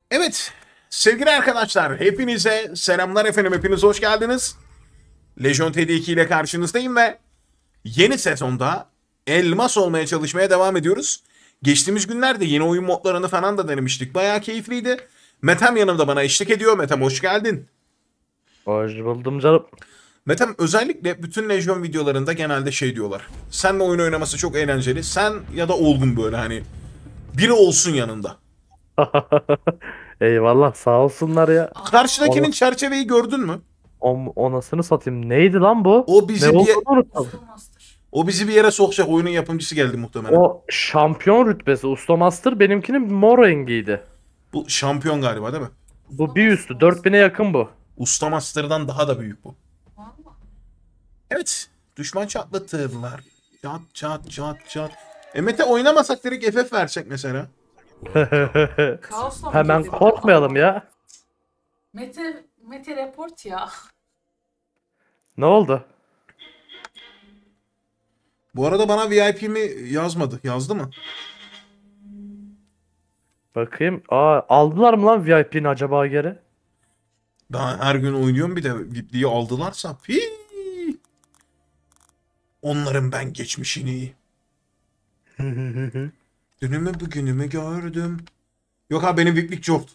Evet, sevgili arkadaşlar, hepinize selamlar efendim, hepiniz hoş geldiniz. Legion TD2 ile karşınızdayım ve yeni sezonda elmas olmaya çalışmaya devam ediyoruz. Geçtiğimiz günlerde yeni oyun modlarını falan da denemiştik. Bayağı keyifliydi. Metem yanımda bana eşlik ediyor. Metem hoş geldin. Hoş buldum canım. Metem özellikle bütün Legion videolarında genelde şey diyorlar. Seninle oyun oynaması çok eğlenceli. Sen ya da Olgun böyle hani biri olsun yanında. Eyvallah sağ olsunlar ya. Karşıdakinin Onu, çerçeveyi gördün mü? onasını satayım. Neydi lan bu? O Ne bizi bir olduğunu unuttum. O bizi bir yere sokacak. Oyunun yapımcısı geldi muhtemelen. O şampiyon rütbesi Usta Master benimkinin mor rengiydi. Bu şampiyon galiba değil mi? Bu bir üstü 4000'e yakın bu. Usta Master'dan daha da büyük bu. Evet. Düşman çatlatırlar. Çat çat çat çat. Mete oynamasak direkt FF versek mesela. Kaosla mı Hemen girdi? korkmayalım ya. Mete report ya. Ne oldu? Bu arada bana VIP mi yazmadı. Yazdı mı? Bakayım. Aa, aldılar mı lan VIP'ni acaba geri? Daha her gün oynuyorum, bir de VIP'liği aldılarsa. Onların ben geçmişini. Dünümü bugünümü gördüm. Yok abi, benim VIP'lik çok.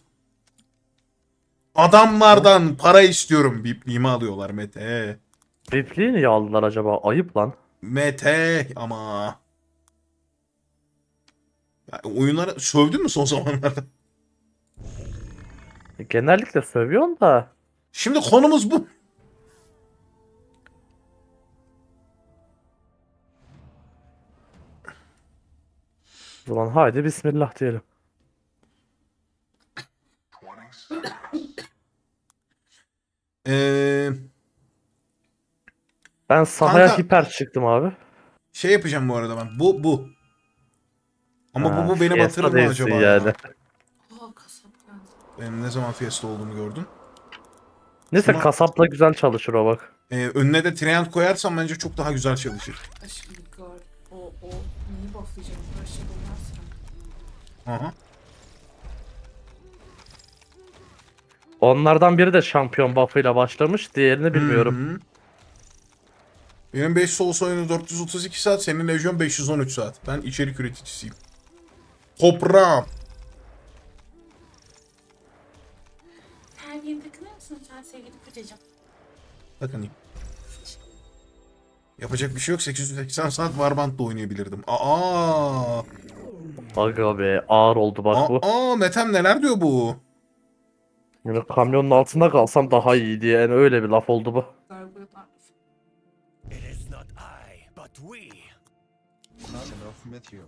Adamlardan para istiyorum. VIP'liğimi alıyorlar Mete. VIP'liği niye aldılar acaba? Ayıp lan. Mete ama. Ya, oyunları sövdün mü son zamanlarda? Genellikle sövüyorsun da. Şimdi konumuz bu. O zaman haydi bismillah diyelim. Ee, Ben sahaya kanka hiper çıktım abi. şey yapacağım bu arada ben. Bu. Ama Ha, bu beni batırır Fiesta mı değilsin acaba yani. ya? Kasap geldi. Benim ne zaman Fiesta olduğumu gördün. Neyse Şuna kasapla güzel çalışır o bak. önüne de Treant koyarsam bence çok daha güzel çalışır. Aşkım gör. O neyi bufflayacak? Her şey olmaz. Aha. Onlardan biri de şampiyon buff'ıyla başlamış. Diğerini bilmiyorum. Hı-hı. Benim 5 Souls oyunu 432 saat, senin Legion 513 saat. Ben içerik üreticisiyim. Toprağım. Terbiye takılır mısın sen sevgili kocacığım? Takınayım. Yapacak bir şey yok. 880 saat Warband'da oynayabilirdim. Aa! Aga be ağır oldu bak bu. Metem neler diyor bu? Yani kamyonun altında kalsam daha iyi diye yani öyle bir laf oldu bu. Gargoyle'lar. It is not I, but we. Not enough Meteor.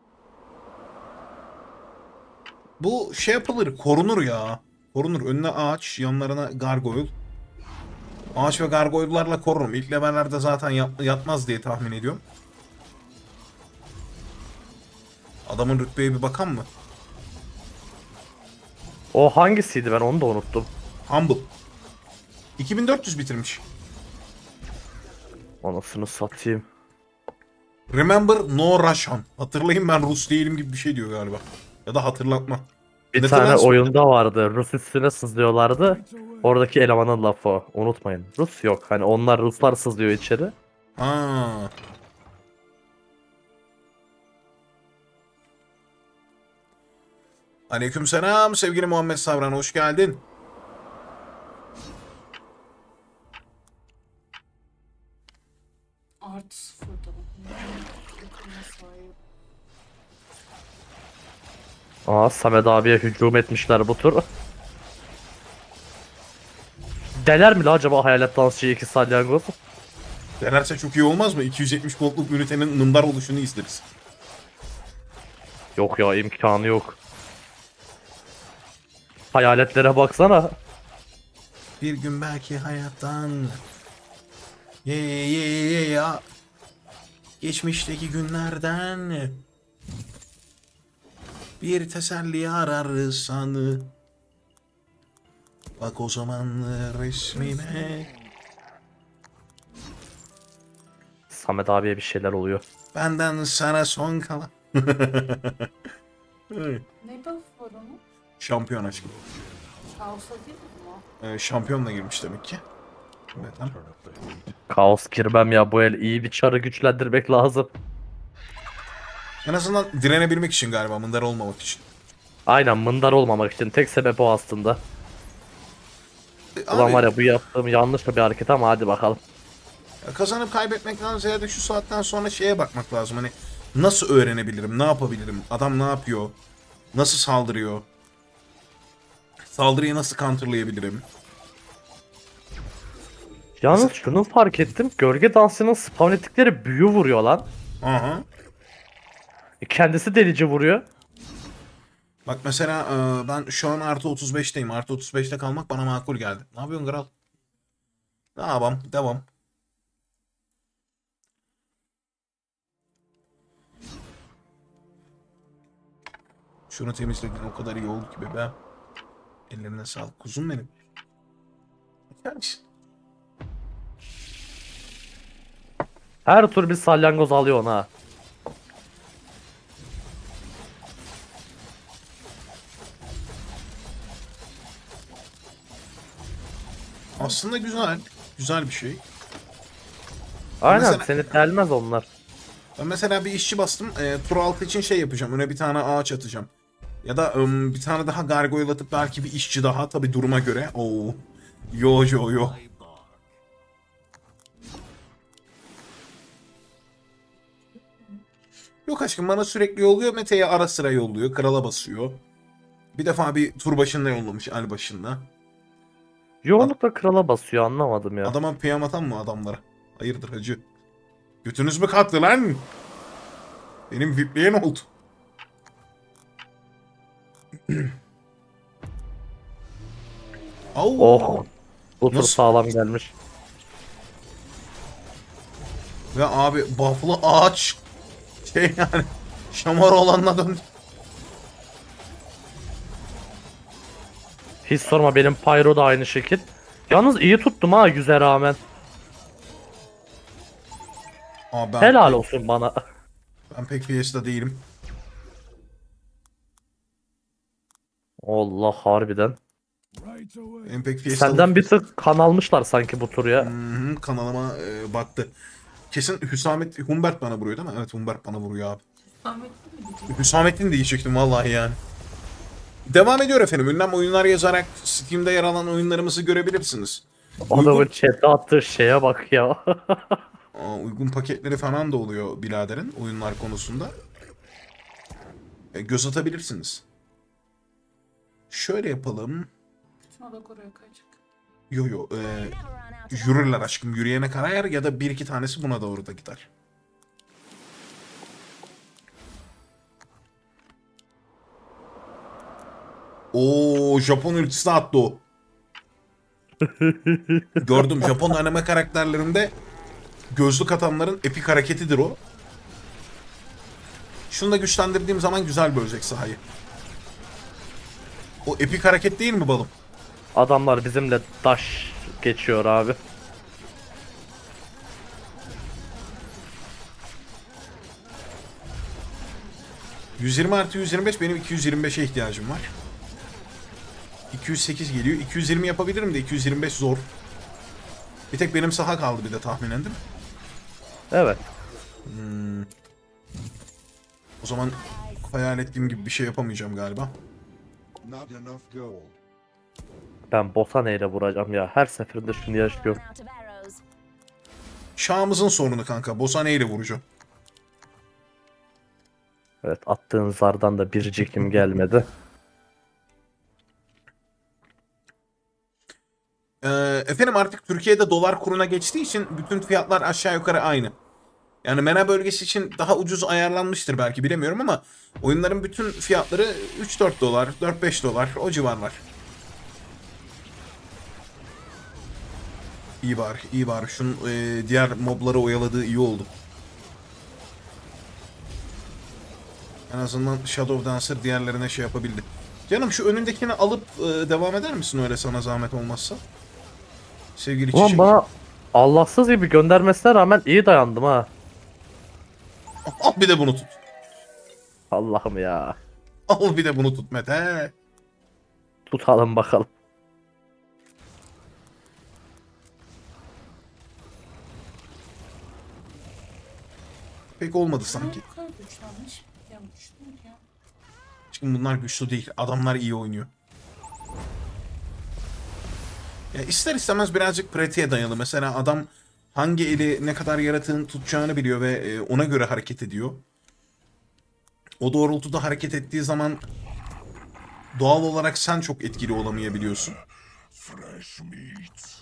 Bu şey yapılır, korunur ya. Korunur. Önüne ağaç, yanlarına gargoyle. Ağaç ve gargoyle'larla korurum. İlk levellerde zaten yatmaz diye tahmin ediyorum. Adamın rütbeye bir bakan mı? O hangisiydi ben onu da unuttum. Humble. 2400 bitirmiş. Anasını satayım. Remember no Russian. Hatırlayın ben Rus değilim gibi bir şey diyor galiba. Ya da hatırlatma. Bir Ne tane kadar- oyunda vardı. Rus üstüne sızlıyorlardı. Oradaki elemanın lafı o. Unutmayın. Rus yok. Hani onlar Ruslar sızlıyor içeri. Ha. Aleykümselam sevgili Muhammed Savran, hoş geldin. Artı sıfırda. Yakınına sahip. Aa, Samet abiye hücum etmişler bu tur. Deler mi la acaba hayalet dansçıyı 2 salyangoz? Denerse çok iyi olmaz mı? 270 gold'luk ünitenin nındar oluşunu izleriz. Yok ya imkanı yok. Hayaletlere baksana. Bir gün belki hayattan ye ya geçmişteki günlerden bir teselli ararsan bak o zaman resmime. Samet abiye bir şeyler oluyor. Benden sana son kalan. Ne buff var onun? Şampiyon aşkım. Kaos'a değil mi o? Şampiyonla girmiş demek ki. Evet, lan. Kaos girmem ya, bu el iyi bir çarı güçlendirmek lazım. En azından direnebilmek için galiba, mındar olmamak için. Aynen, mındar olmamak için tek sebep o aslında. Ulan Abi, var ya, bu yaptığım yanlış bir hareket ama hadi bakalım. kazanıp kaybetmekten ziyade şu saatten sonra şeye bakmak lazım. Hani nasıl öğrenebilirim, ne yapabilirim, adam ne yapıyor, nasıl saldırıyor, saldırıyı nasıl counterlayabilirim. Yalnız şunu fark ettim. Gölge dansının spawn ettikleri büyü vuruyor lan. Aha. Kendisi delici vuruyor. Bak mesela ben şu an artı 35'teyim. Artı 35'te kalmak bana makul geldi. Ne yapıyorsun kral? Ne yapalım? Devam. Şunu temizledin, o kadar iyi oldu ki bebeğim. Ellerine sağlık kuzum benim. Bakar mısın? Her tur bir salyangoz alıyor ona. Ha. Aslında güzel. Güzel bir şey. Aynen, Mesela- seni delmez onlar. Ben mesela bir işçi bastım. Tur altı için şey yapacağım. Öne bir tane ağaç atacağım. Ya da bir tane daha gargoyle atıp belki bir işçi daha. Tabi duruma göre. Oo. Yo yo yo. Yok aşkım, bana sürekli yolluyor. Mete'ye ara sıra yolluyor. Krala basıyor. Bir defa bir tur başında yollamış, el başında. Yoğunlukla krala basıyor, anlamadım ya. Adama piyam atan mı adamlara? Hayırdır hacı? Götünüz mü kalktı lan? Benim VIP'liğe ne oldu? Au. Oh. Bu tur Nasıl? sağlam gelmiş. Ve abi buff'lı ağaç şey yani şamar olanla döndü. Hiç sorma, benim Pyro da aynı şekil. Yalnız iyi tuttum ha, yüze rağmen. Aa, Helal olsun bana. Ben pek Fiesta değilim. Allah, harbiden. Ben pek Fiesta Senden bir tık kan almışlar sanki bu tur ya. kanalıma baktı. Kesin Humbert bana vuruyor değil mi? Evet, Humbert bana vuruyor abi. Ahmetli mi diyeceğim? Hüsamettin diyecektim vallahi yani. Devam ediyor efendim. Ünlem oyunlar yazarak Steam'de yer alan oyunlarımızı görebilirsiniz. Adamın chat'e attığı şeye bak ya. Uygun paketleri falan da oluyor biraderin oyunlar konusunda. Göz atabilirsiniz. Şöyle yapalım. Bütün odak oraya kayacak. Yo yo. Yürürler aşkım. Yürüyene karar ya da bir iki tanesi buna doğru da gider. Oo, Japon ultisi attı o. Gördüm, Japon anime karakterlerinde gözlük atanların epik hareketidir o. Şunu da güçlendirdiğim zaman güzel bölecek sahayı. O epik hareket değil mi balım? Adamlar bizimle daş geçiyor abi. ...120 artı 125, benim 225'e ihtiyacım var. 208 geliyor. 220 yapabilirim de 225 zor. Bir tek benim saha kaldı bir de tahminen, değil mi? Evet. O zaman hayal ettiğim gibi bir şey yapamayacağım galiba. Not enough gold. Ben Botane ile vuracağım ya. Her seferinde şunu yaşıyorum. Out of arrows. Şahımızın sorunu kanka. Bosane ile vuracağım. Evet, attığın zardan da bir cikim gelmedi. Efendim artık Türkiye'de dolar kuruna geçtiği için bütün fiyatlar aşağı yukarı aynı. Yani MENA bölgesi için daha ucuz ayarlanmıştır belki, bilemiyorum ama oyunların bütün fiyatları 3-4 dolar, 4-5 dolar o civarlar. İyi bari, iyi bari. Şunun diğer mobları oyaladığı iyi oldu. En azından Shadow Dancer diğerlerine şey yapabildi. Canım şu önündekini alıp devam eder misin öyle, sana zahmet olmazsa? Sevgili Ulan Çiçek. bana Allahsız gibi göndermesine rağmen iyi dayandım ha. Al bir de bunu tut. Allah'ım ya. Al bir de bunu tut Mete. Tutalım bakalım. Pek olmadı sanki. Bu kadar güçlenmiş. Ya güçlü mü ya? Şimdi bunlar güçlü değil. Adamlar iyi oynuyor. Ya ister istemez birazcık pratiğe dayalı. Mesela adam hangi eli ne kadar yaratığın tutacağını biliyor ve ona göre hareket ediyor. O doğrultuda hareket ettiği zaman doğal olarak sen çok etkili olamayabiliyorsun. Fresh meat.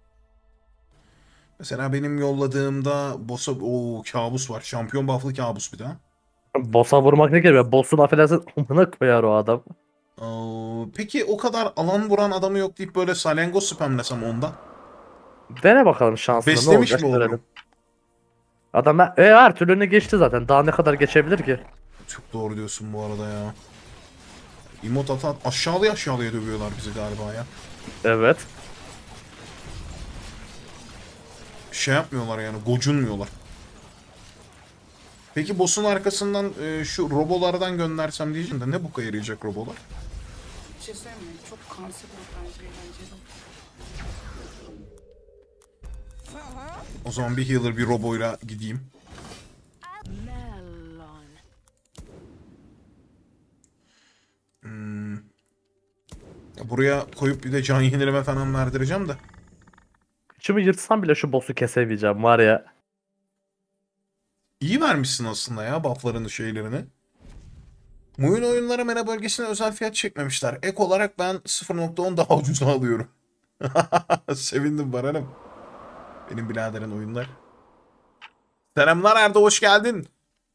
Mesela benim yolladığımda boss'a kabus var. Şampiyon buff'lı kabus bir daha. Boss'a vurmak ne geliyor? Boss'un affedersin amına koyar o adam. Peki o kadar alan vuran adamı yok deyip böyle salyangoz spamlasam onda. Dene bakalım şansını, ne Beslemiş olacak mi olurum? görelim. Adam her türlü geçti zaten. Daha ne kadar geçebilir ki? Çok doğru diyorsun bu arada ya. Emot ata aşağıya dövüyorlar bizi galiba ya. Evet. Şey yapmıyorlar yani, gocunmuyorlar. Peki boss'un arkasından şu robolardan göndersem diyeceğim de ne boka yarayacak robolar? Bir şey söyleyeyim mi? Çok kanser bence eğlenceli. O zaman bir healer bir roboyla gideyim. Ya buraya koyup bir de can yenileme falan verdireceğim de. İçimi yırtsam bile şu boss'u kesemeyeceğim var ya. İyi vermişsin aslında ya buff'larını şeylerini. Oyun oyunlara mena bölgesine özel fiyat çekmemişler. Ek olarak ben 0.10 daha ucuza alıyorum. Sevindim Baran'ım. Benim biraderin oyunlar. Selamlar Erdo, hoş geldin.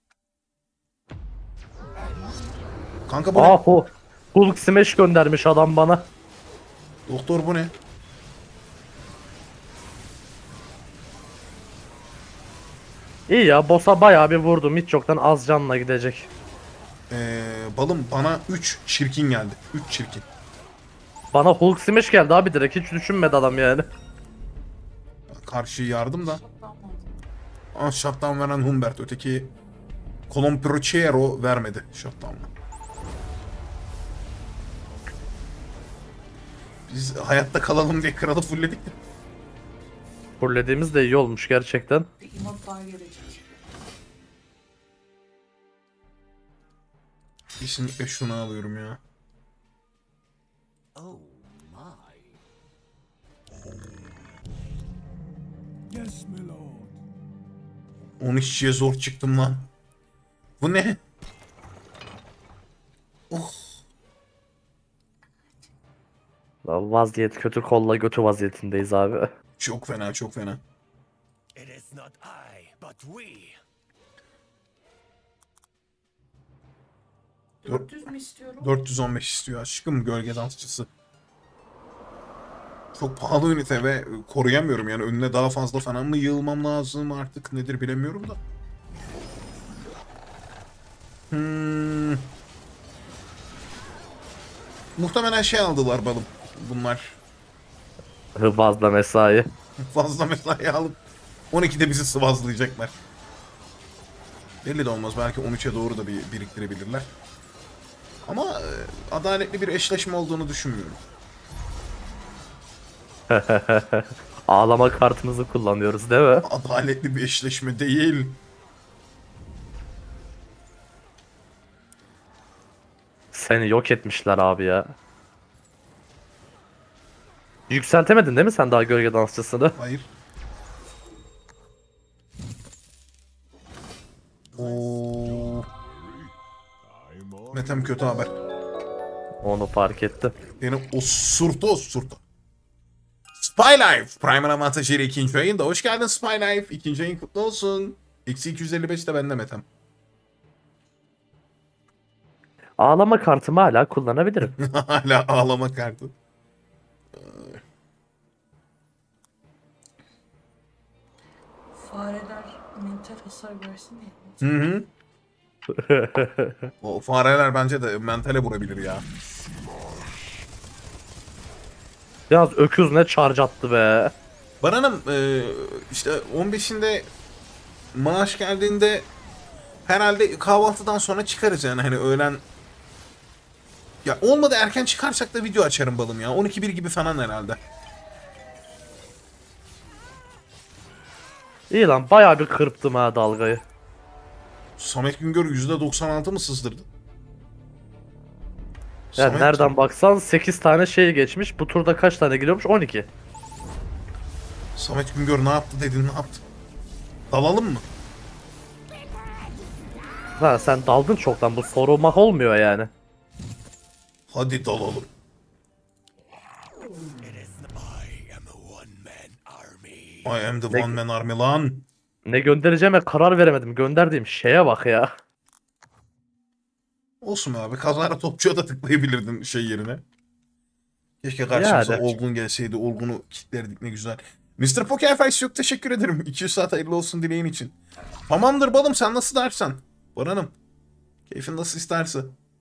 Kanka bu ne? Ah, Hulk smash göndermiş adam bana. Doktor bu ne? İyi ya, boss'a bayağı bir vurdum. Hiç yoktan az canla gidecek. Balım bana 3 çirkin geldi. 3 çirkin. Bana Hulk smash geldi abi, direkt hiç düşünmedi adam yani. Karşı yardım da. Şatlanmadım. Shutdown veren Humbert. Öteki Colomprociero vermedi shutdown'ı. Biz hayatta kalalım diye kralı fullledik de. Fullediğimiz de iyi olmuş gerçekten. Bir emot daha gelecek. Kesinlikle şunu alıyorum ya. Oh my. Yes, my lord. 13'ye zor çıktım lan. Bu ne? Oh. Vaziyet kötü, kolla götü vaziyetindeyiz abi. Çok fena, çok fena. It is not I, but we. 400 mü istiyorum? 415 istiyor aşkım gölge dansçısı. Çok pahalı ünite ve koruyamıyorum yani, önüne daha fazla falan mı yığılmam lazım artık nedir bilemiyorum da. Muhtemelen şey aldılar balım bunlar. Fazla mesai. Fazla mesai alıp 12'de bizi sıvazlayacaklar. Belli de olmaz, belki 13'e doğru da bir biriktirebilirler. Ama adaletli bir eşleşme olduğunu düşünmüyorum. Ağlama kartımızı kullanıyoruz değil mi? Adaletli bir eşleşme değil. Seni yok etmişler abi ya. Yükseltemedin değil mi sen daha gölge dansçısını? Hayır. Oo. Metem kötü haber. Onu fark ettim. Beni osurdu. Spy Life Prime'ın avantajıyla ikinci ayında. Hoş geldin Spy Life. İkinci ayın kutlu olsun. Eksi 255 de bende Metem. Ağlama kartımı hala kullanabilirim. Hala ağlama kartı. Fareler mental hasar versin diye. Hı hı. O fareler bence de mentale vurabilir ya. Yalnız öküz ne charge attı be. Baran'ım işte 15'inde maaş geldiğinde herhalde kahvaltıdan sonra çıkarız yani, hani öğlen Ya olmadı erken çıkarsak da video açarım balım ya. 12-1 gibi falan herhalde. İyi lan bayağı bir kırptım ha dalgayı. Samet Güngör %96 mı sızdırdı? Yani Samet- nereden baksan 8 tane şey geçmiş. Bu turda kaç tane geliyormuş? 12. Samet Güngör ne yaptı dedin, ne yaptı? Dalalım mı? Ha sen daldın çoktan. Bu sorulmak olmuyor yani. Hadi dalalım. I am a one-man army. I am the one man army lan. Ne göndereceğime karar veremedim. Gönderdiğim şeye bak ya. Olsun abi, kazara topçuya da tıklayabilirdin şey yerine. Keşke karşımıza Yani. Olgun gelseydi. Olgun'u kitlerdik, ne güzel. Mr. Pokerface çok teşekkür ederim. 200 saat hayırlı olsun dileğin için. Tamamdır balım, sen nasıl dersen. Baranım. Keyfin nasıl isterse.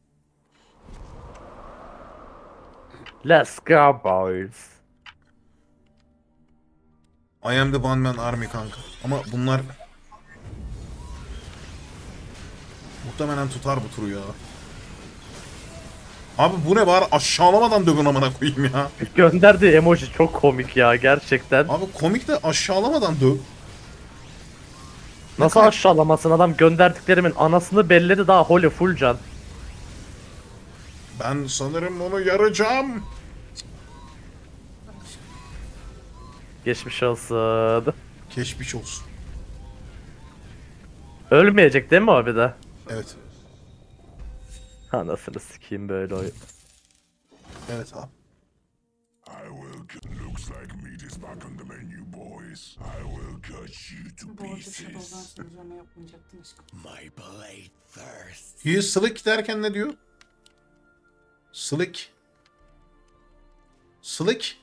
Let's go boys. I am the one man army kanka. Ama bunlar... Muhtemelen tutar bu turu ya. Abi bu ne, bari aşağılamadan dövün amına koyayım ya. Gönderdiği emoji çok komik ya gerçekten. Abi komik de aşağılamadan döv. Nasıl aşağılamasın adam, gönderdiklerimin anasını belledi daha holy full can. Ben sanırım onu yaracağım. Geçmiş olsun. Geçmiş olsun. Ölmeyecek değil mi o bir de? Evet. Anasını sikeyim böyle oyun. Evet abi. I will cut. Looks like meat is back on the menu, boys. I will cut you to Bu arada Shadow'dan pieces. sınırlama yapmayacaktın aşkım. My blade thirsts. He is slick derken ne diyor? Slick. Slick.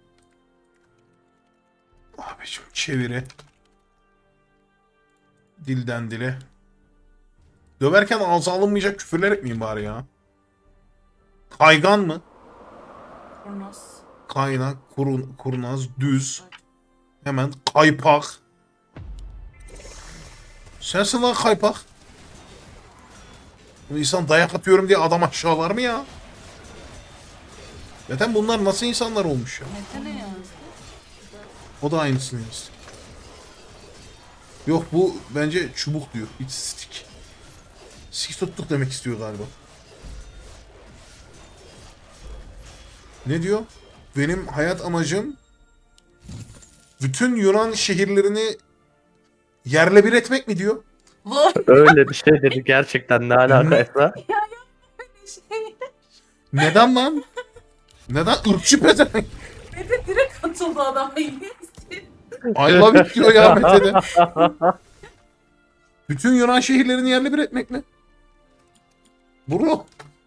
Abiciğim çeviri. Dilden dile. Döverken ağza alınmayacak küfürler etmeyeyim bari ya. Kaygan mı? Kurnaz. Kaynak, kurnaz, düz. Hemen kaypak. Sensin lan kaypak. Bu insan dayak atıyorum diye adam aşağılar mı ya? Zaten bunlar nasıl insanlar olmuş ya? Mete ne yazdı? O da aynısını yazdı. Yok bu bence çubuk diyor. Hiç stick. Stick tuttuk demek istiyor galiba. Ne diyor? Benim hayat amacım bütün Yunan şehirlerini yerle bir etmek mi diyor? Vay Öyle bir şey dedi gerçekten, ne alakaysa. şey. Neden lan? Neden ırkçı pezevenk? Mete direkt katıldı adama. I love it diyor ya Mete'de. Bütün Yunan şehirlerini yerle bir etmek mi? Bro.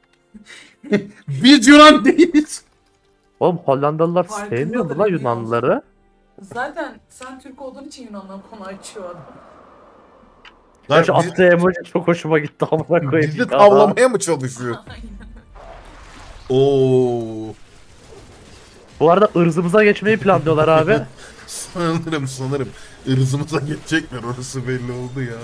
Biz Yunan değiliz. Oğlum Hollandalılar Farkında sevmiyor mu da lan değil Yunanlıları? Zaten sen Türk olduğun için Yunan'dan konu açıyor adam. Lan Şu attığı emoji çok hoşuma gitti amına koyayım. bizi ya. tavlamaya mı çalışıyor? Aynen. Oo. Bu arada ırzımıza geçmeyi planlıyorlar abi. Sanırım. Irzımıza geçecekler, orası belli oldu ya.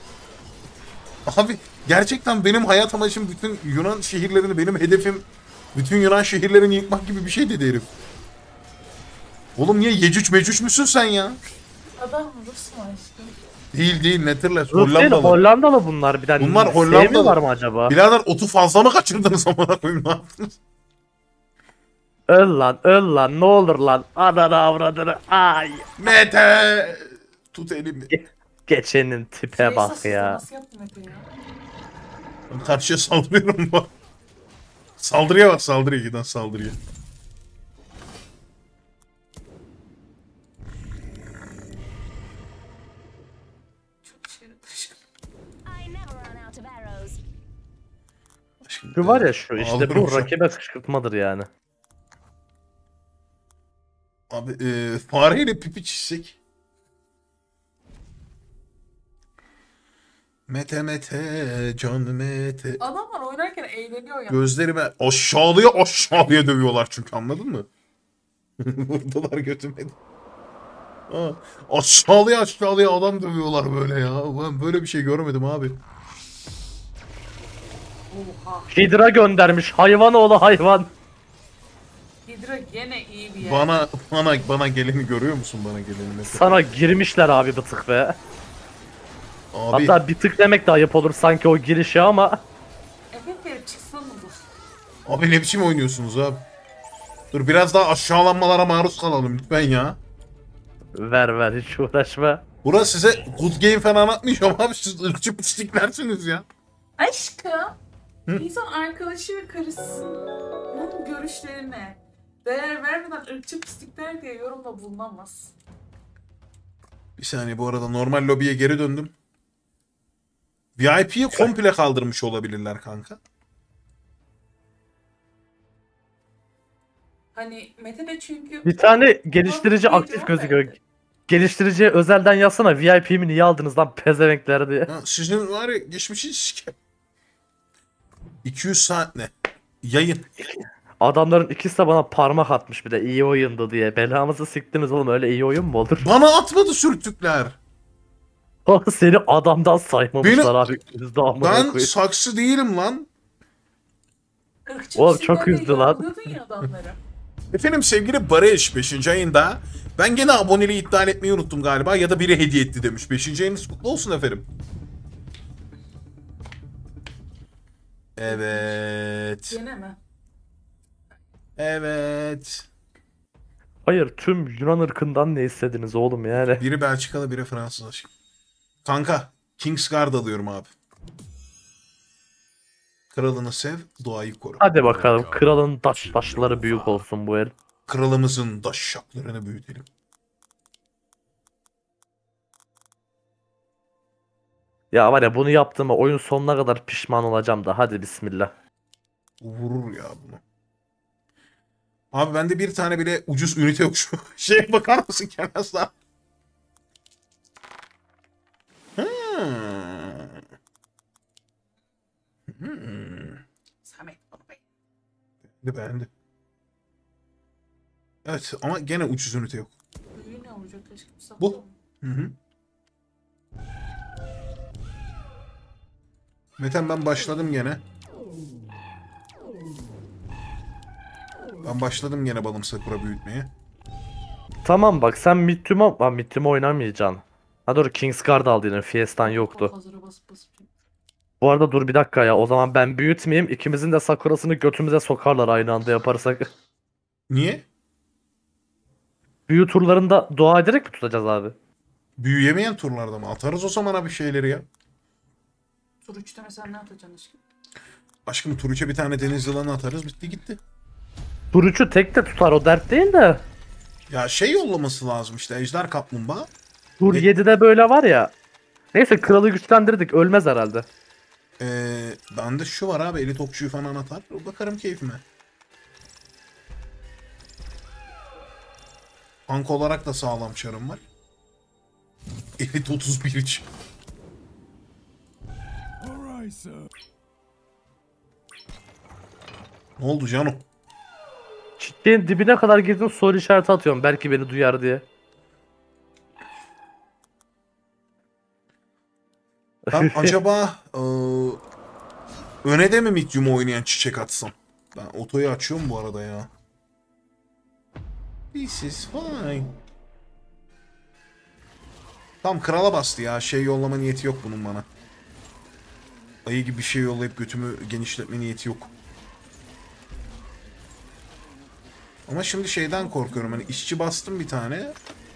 Abi gerçekten benim hayat amacım bütün Yunan şehirlerini, benim hedefim bütün Yunan şehirlerini yıkmak gibi bir şey dedi herif. Oğlum niye Yecüc Mecüc müsün sen ya? Adam Rus mu aşkım? Değil Netherlands, Rus değil, Hollandalı. Hollandalı bunlar bir de. Bunlar Hollandalı. Sevmiyorlar mı acaba? Birader otu fazla mı kaçırdınız amına koyayım, ne yaptınız? Öl lan ne olur lan. Ananı avradını ay. Mete! Tut elimi. Geçenin tipe bak ya. Nasıl yaptı Mete ya? Ben karşıya saldırıyorum bak. Saldırıya bak, saldırıya, giden saldırıya. Çok şerif aşkım. I never run out of arrows. Aşkım, Şu var ya şu işte ağlarım bu şu an. rakibe kışkırtmadır yani. Abi fareyle pipi çizsek. Mete can Mete. Adamlar oynarken eğleniyor ya. Gözlerime aşağıya dövüyorlar çünkü, anladın mı? Vurdular götüme. Aa, aşağıya adam dövüyorlar böyle ya. Ben böyle bir şey görmedim abi. Oha. Hydra göndermiş. Hayvan oğlu hayvan. Hydra gene iyi bir yer. Bana geleni görüyor musun, bana geleni mesela? Sana girmişler abi bir tık be. Abi Hatta bir tık demek de ayıp olur sanki o girişi ama. Evet evet çıksanız. abi ne biçim oynuyorsunuz abi? Dur biraz daha aşağılanmalara maruz kalalım lütfen ya. Ver hiç uğraşma. Burası size good game falan anlatmayacağım abi, siz ırkçı pisliklersiniz ya. Aşkım. İnsan arkadaşı ve karısının görüşlerine değer vermeden ırkçı pislikler diye yorumda bulunamaz. Bir saniye, bu arada normal lobiye geri döndüm. VIP'yi komple kaldırmış olabilirler kanka. Hani Mete de çünkü... Bir tane geliştirici aktif gözüküyor. Geliştiriciye özelden yazsana VIP'mi niye aldınız lan pezevenkler diye. Ha, sizin var ya geçmişin şike. 200 saat ne? Yayın. Adamların ikisi de bana parmak atmış bir de iyi oyundu diye. Belamızı siktiniz oğlum, öyle iyi oyun mu olur? Bana atmadı sürtükler. Seni adamdan saymamışlar abi. Yüzde amına Ben koyayım. saksı değilim lan. ırkçı Oğlum, pislikler çok diye üzdü lan. yargılıyordun ya adamları. Efendim sevgili Barış 5. ayında. Ben gene aboneliği iptal etmeyi unuttum galiba, ya da biri hediye etti demiş. 5. ayınız kutlu olsun efendim. Evet. Gene mi? Evet. Hayır, tüm Yunan ırkından ne istediniz oğlum yani? Biri Belçikalı, biri Fransız aşkım. Kanka, Kingsguard alıyorum abi. Kralını sev, doğayı koru. Hadi bakalım, kralın taşları büyük olsun bu el. Kralımızın daşşaklarını büyütelim. Ya var ya, bunu yaptığıma oyun sonuna kadar pişman olacağım da, hadi bismillah. Vurur ya bunu. Abi bende bir tane bile ucuz ünite yok şu. Şeye bakar mısın Kenas'la? Samet bana be. Beğendi. Evet ama gene ucuz ünite yok. Büyüğü ne olacak aşkım? Saplı Bu. mı? Hı hı. Metin ben başladım gene. Ben başladım gene balım sakura büyütmeye. Tamam bak, sen Mittim'i oynamayacaksın. Ha doğru, Kingsguard aldın yine, Fiestan yoktu. Hazıra basıp basıp. Bu arada dur bir dakika ya, o zaman ben büyütmeyeyim, ikimizin de Sakura'sını götümüze sokarlar aynı anda yaparsak. Niye? Büyü turlarında dua ederek mi tutacağız abi? Büyüyemeyen turlarda mı? Atarız o zamana bir şeyleri ya. Tur 3'te mesela ne atacaksın aşkım? Aşkım tur 3'e bir tane deniz yılanı atarız, bitti gitti. Tur 3'ü tek de tutar, o dert değil de. Ya şey yollaması lazım işte, ejder kaplumbağa. Tur 7'de böyle var ya. Neyse, kralı güçlendirdik, ölmez herhalde. Bende şu var abi, elit okçuyu falan atar. Bakarım keyfime. Tank olarak da sağlam çarım var. Elit 31 için. Alright, sir. Ne oldu Cano? Çiçeğin dibine kadar girdim, soru işareti atıyorum belki beni duyar diye. Ben acaba öne de mi Medium oynayan çiçek atsam? Ben otoyu açıyorum bu arada ya. This is fine. Tam krala bastı ya. Şey yollama niyeti yok bunun bana. Ayı gibi bir şey yollayıp götümü genişletme niyeti yok. Ama şimdi şeyden korkuyorum. Hani işçi bastım bir tane.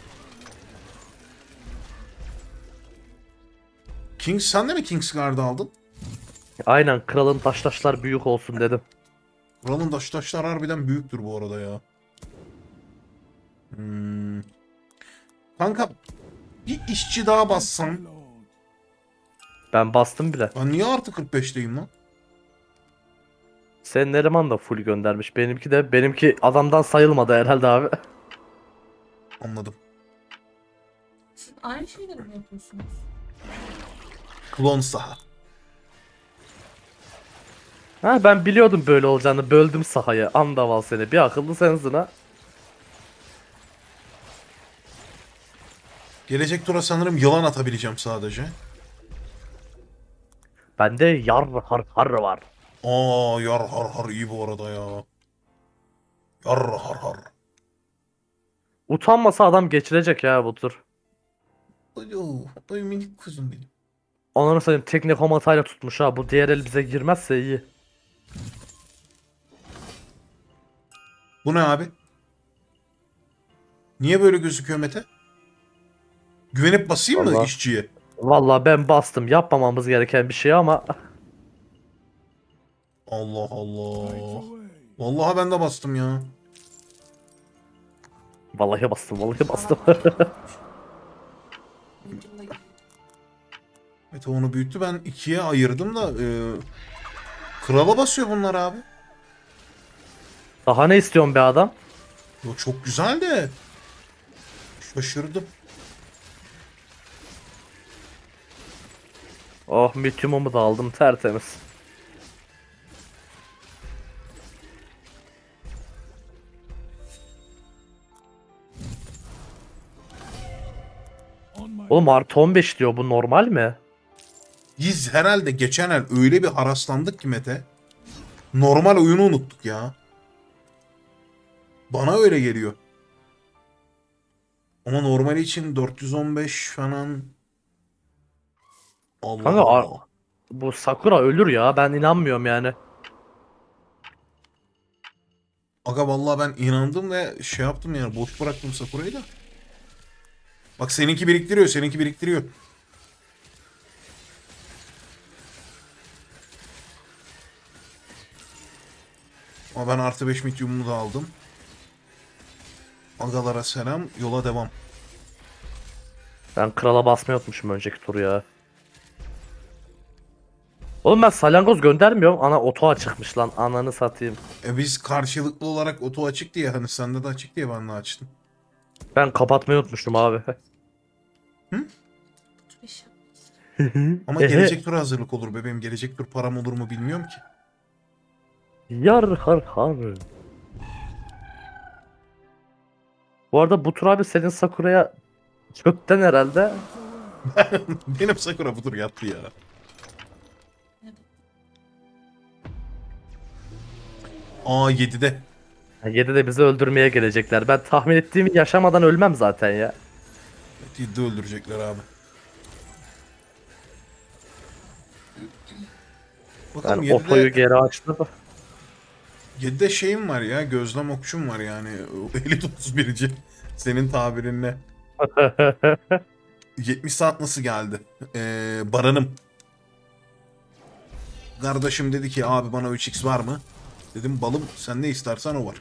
Kings, sen de mi Kingsguard'ı aldın? Aynen, kralın taşlar büyük olsun dedim. Kralın taşlar harbiden büyüktür bu arada ya. Kanka bir işçi daha bassam. Ben bastım bile. Ben niye artı 45'teyim lan? Senin eleman da full göndermiş. Benimki adamdan sayılmadı herhalde abi. Anladım. Siz aynı şeyleri mi yapıyorsunuz? Klon saha. Ha, ben biliyordum böyle olacağını. Böldüm sahayı. Andaval seni. Bir akıllı sensin ha. Gelecek tura sanırım yılan atabileceğim sadece. Bende yar har var. Yar har har iyi bu arada ya. Yar har har. Utanmasa adam geçirecek ya bu tur. Oy minik kuzum benim. Onları sayayım teknik homatayla tutmuş ha. Bu diğer el bize girmezse iyi. Bu ne abi? Niye böyle gözüküyor Mete? Güvenip basayım mı Vallahi. işçiye? Vallahi ben bastım. Yapmamamız gereken bir şey ama Allah Allah. Vallahi ben de bastım ya. vallahi bastım, vallahi bastım. Ucunda gibi. Mete onu büyüttü, ben ikiye ayırdım da krala basıyor bunlar abi. Daha ne istiyorsun be adam? Yo, çok güzel de. Şaşırdım. Oh, mityumumu da aldım, tertemiz. Oğlum artı 15 diyor, bu normal mi? Biz herhalde geçen el öyle bir haraslandık ki Mete. Normal oyunu unuttuk ya. Bana öyle geliyor. Ama normali için 415 falan. Allah Kanka Allah. bu Sakura ölür ya, ben inanmıyorum yani. Aga vallahi ben inandım ve şey yaptım yani, boş bıraktım Sakura'yı da. Bak seninki biriktiriyor, seninki biriktiriyor. Ama ben artı 5 mityumumu da aldım. Agalara selam, yola devam. Ben krala basmayı unutmuşum önceki turu ya. Oğlum ben salyangoz göndermiyorum, ana oto açıkmış lan, ananı satayım. Biz karşılıklı olarak oto açık diye, hani sende de açık diye ben de açtım. Ben kapatmayı unutmuşum abi. Beş yapmışsın. Ama gelecek tur hazırlık olur bebeğim. Gelecek tur param olur mu bilmiyorum ki. Yar har har. Bu arada bu tur abi senin Sakura'ya çökten herhalde. Benim Sakura bu tur yattı ya. Evet. Aa 7'de. 7'de bizi öldürmeye gelecekler. Ben tahmin ettiğimi yaşamadan ölmem zaten ya. 7'de öldürecekler abi. Ben Bakalım otoyu 7'de, geri açtım. 7'de şeyim var ya, gözlem okçum var yani. Elit 31'ci. Senin tabirinle. 70 saat nasıl geldi? Baranım. Kardeşim dedi ki abi bana 3x var mı? Dedim balım sen ne istersen o var.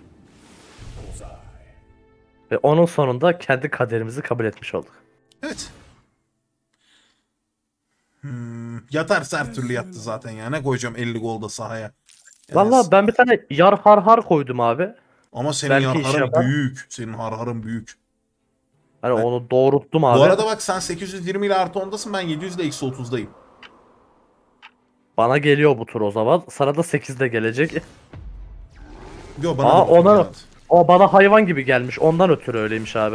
Ve onun sonunda kendi kaderimizi kabul etmiş olduk. Evet. Yatarsa her türlü yattı zaten ya. Ne koyacağım 50 golda sahaya. Yani Vallahi ben bir tane yar har har koydum abi. ama senin belki iş harharın yapar. büyük. Senin harharın büyük. Hani onu doğrulttum abi. Bu arada bak sen 820 ile artı 10'dasın, ben 700 ile eksi 30'dayım. Bana geliyor bu tur o zaman. Sana da 8'de gelecek. Yo bana Aa da bu tur ona geldi. o bana hayvan gibi gelmiş. Ondan ötürü öyleymiş abi.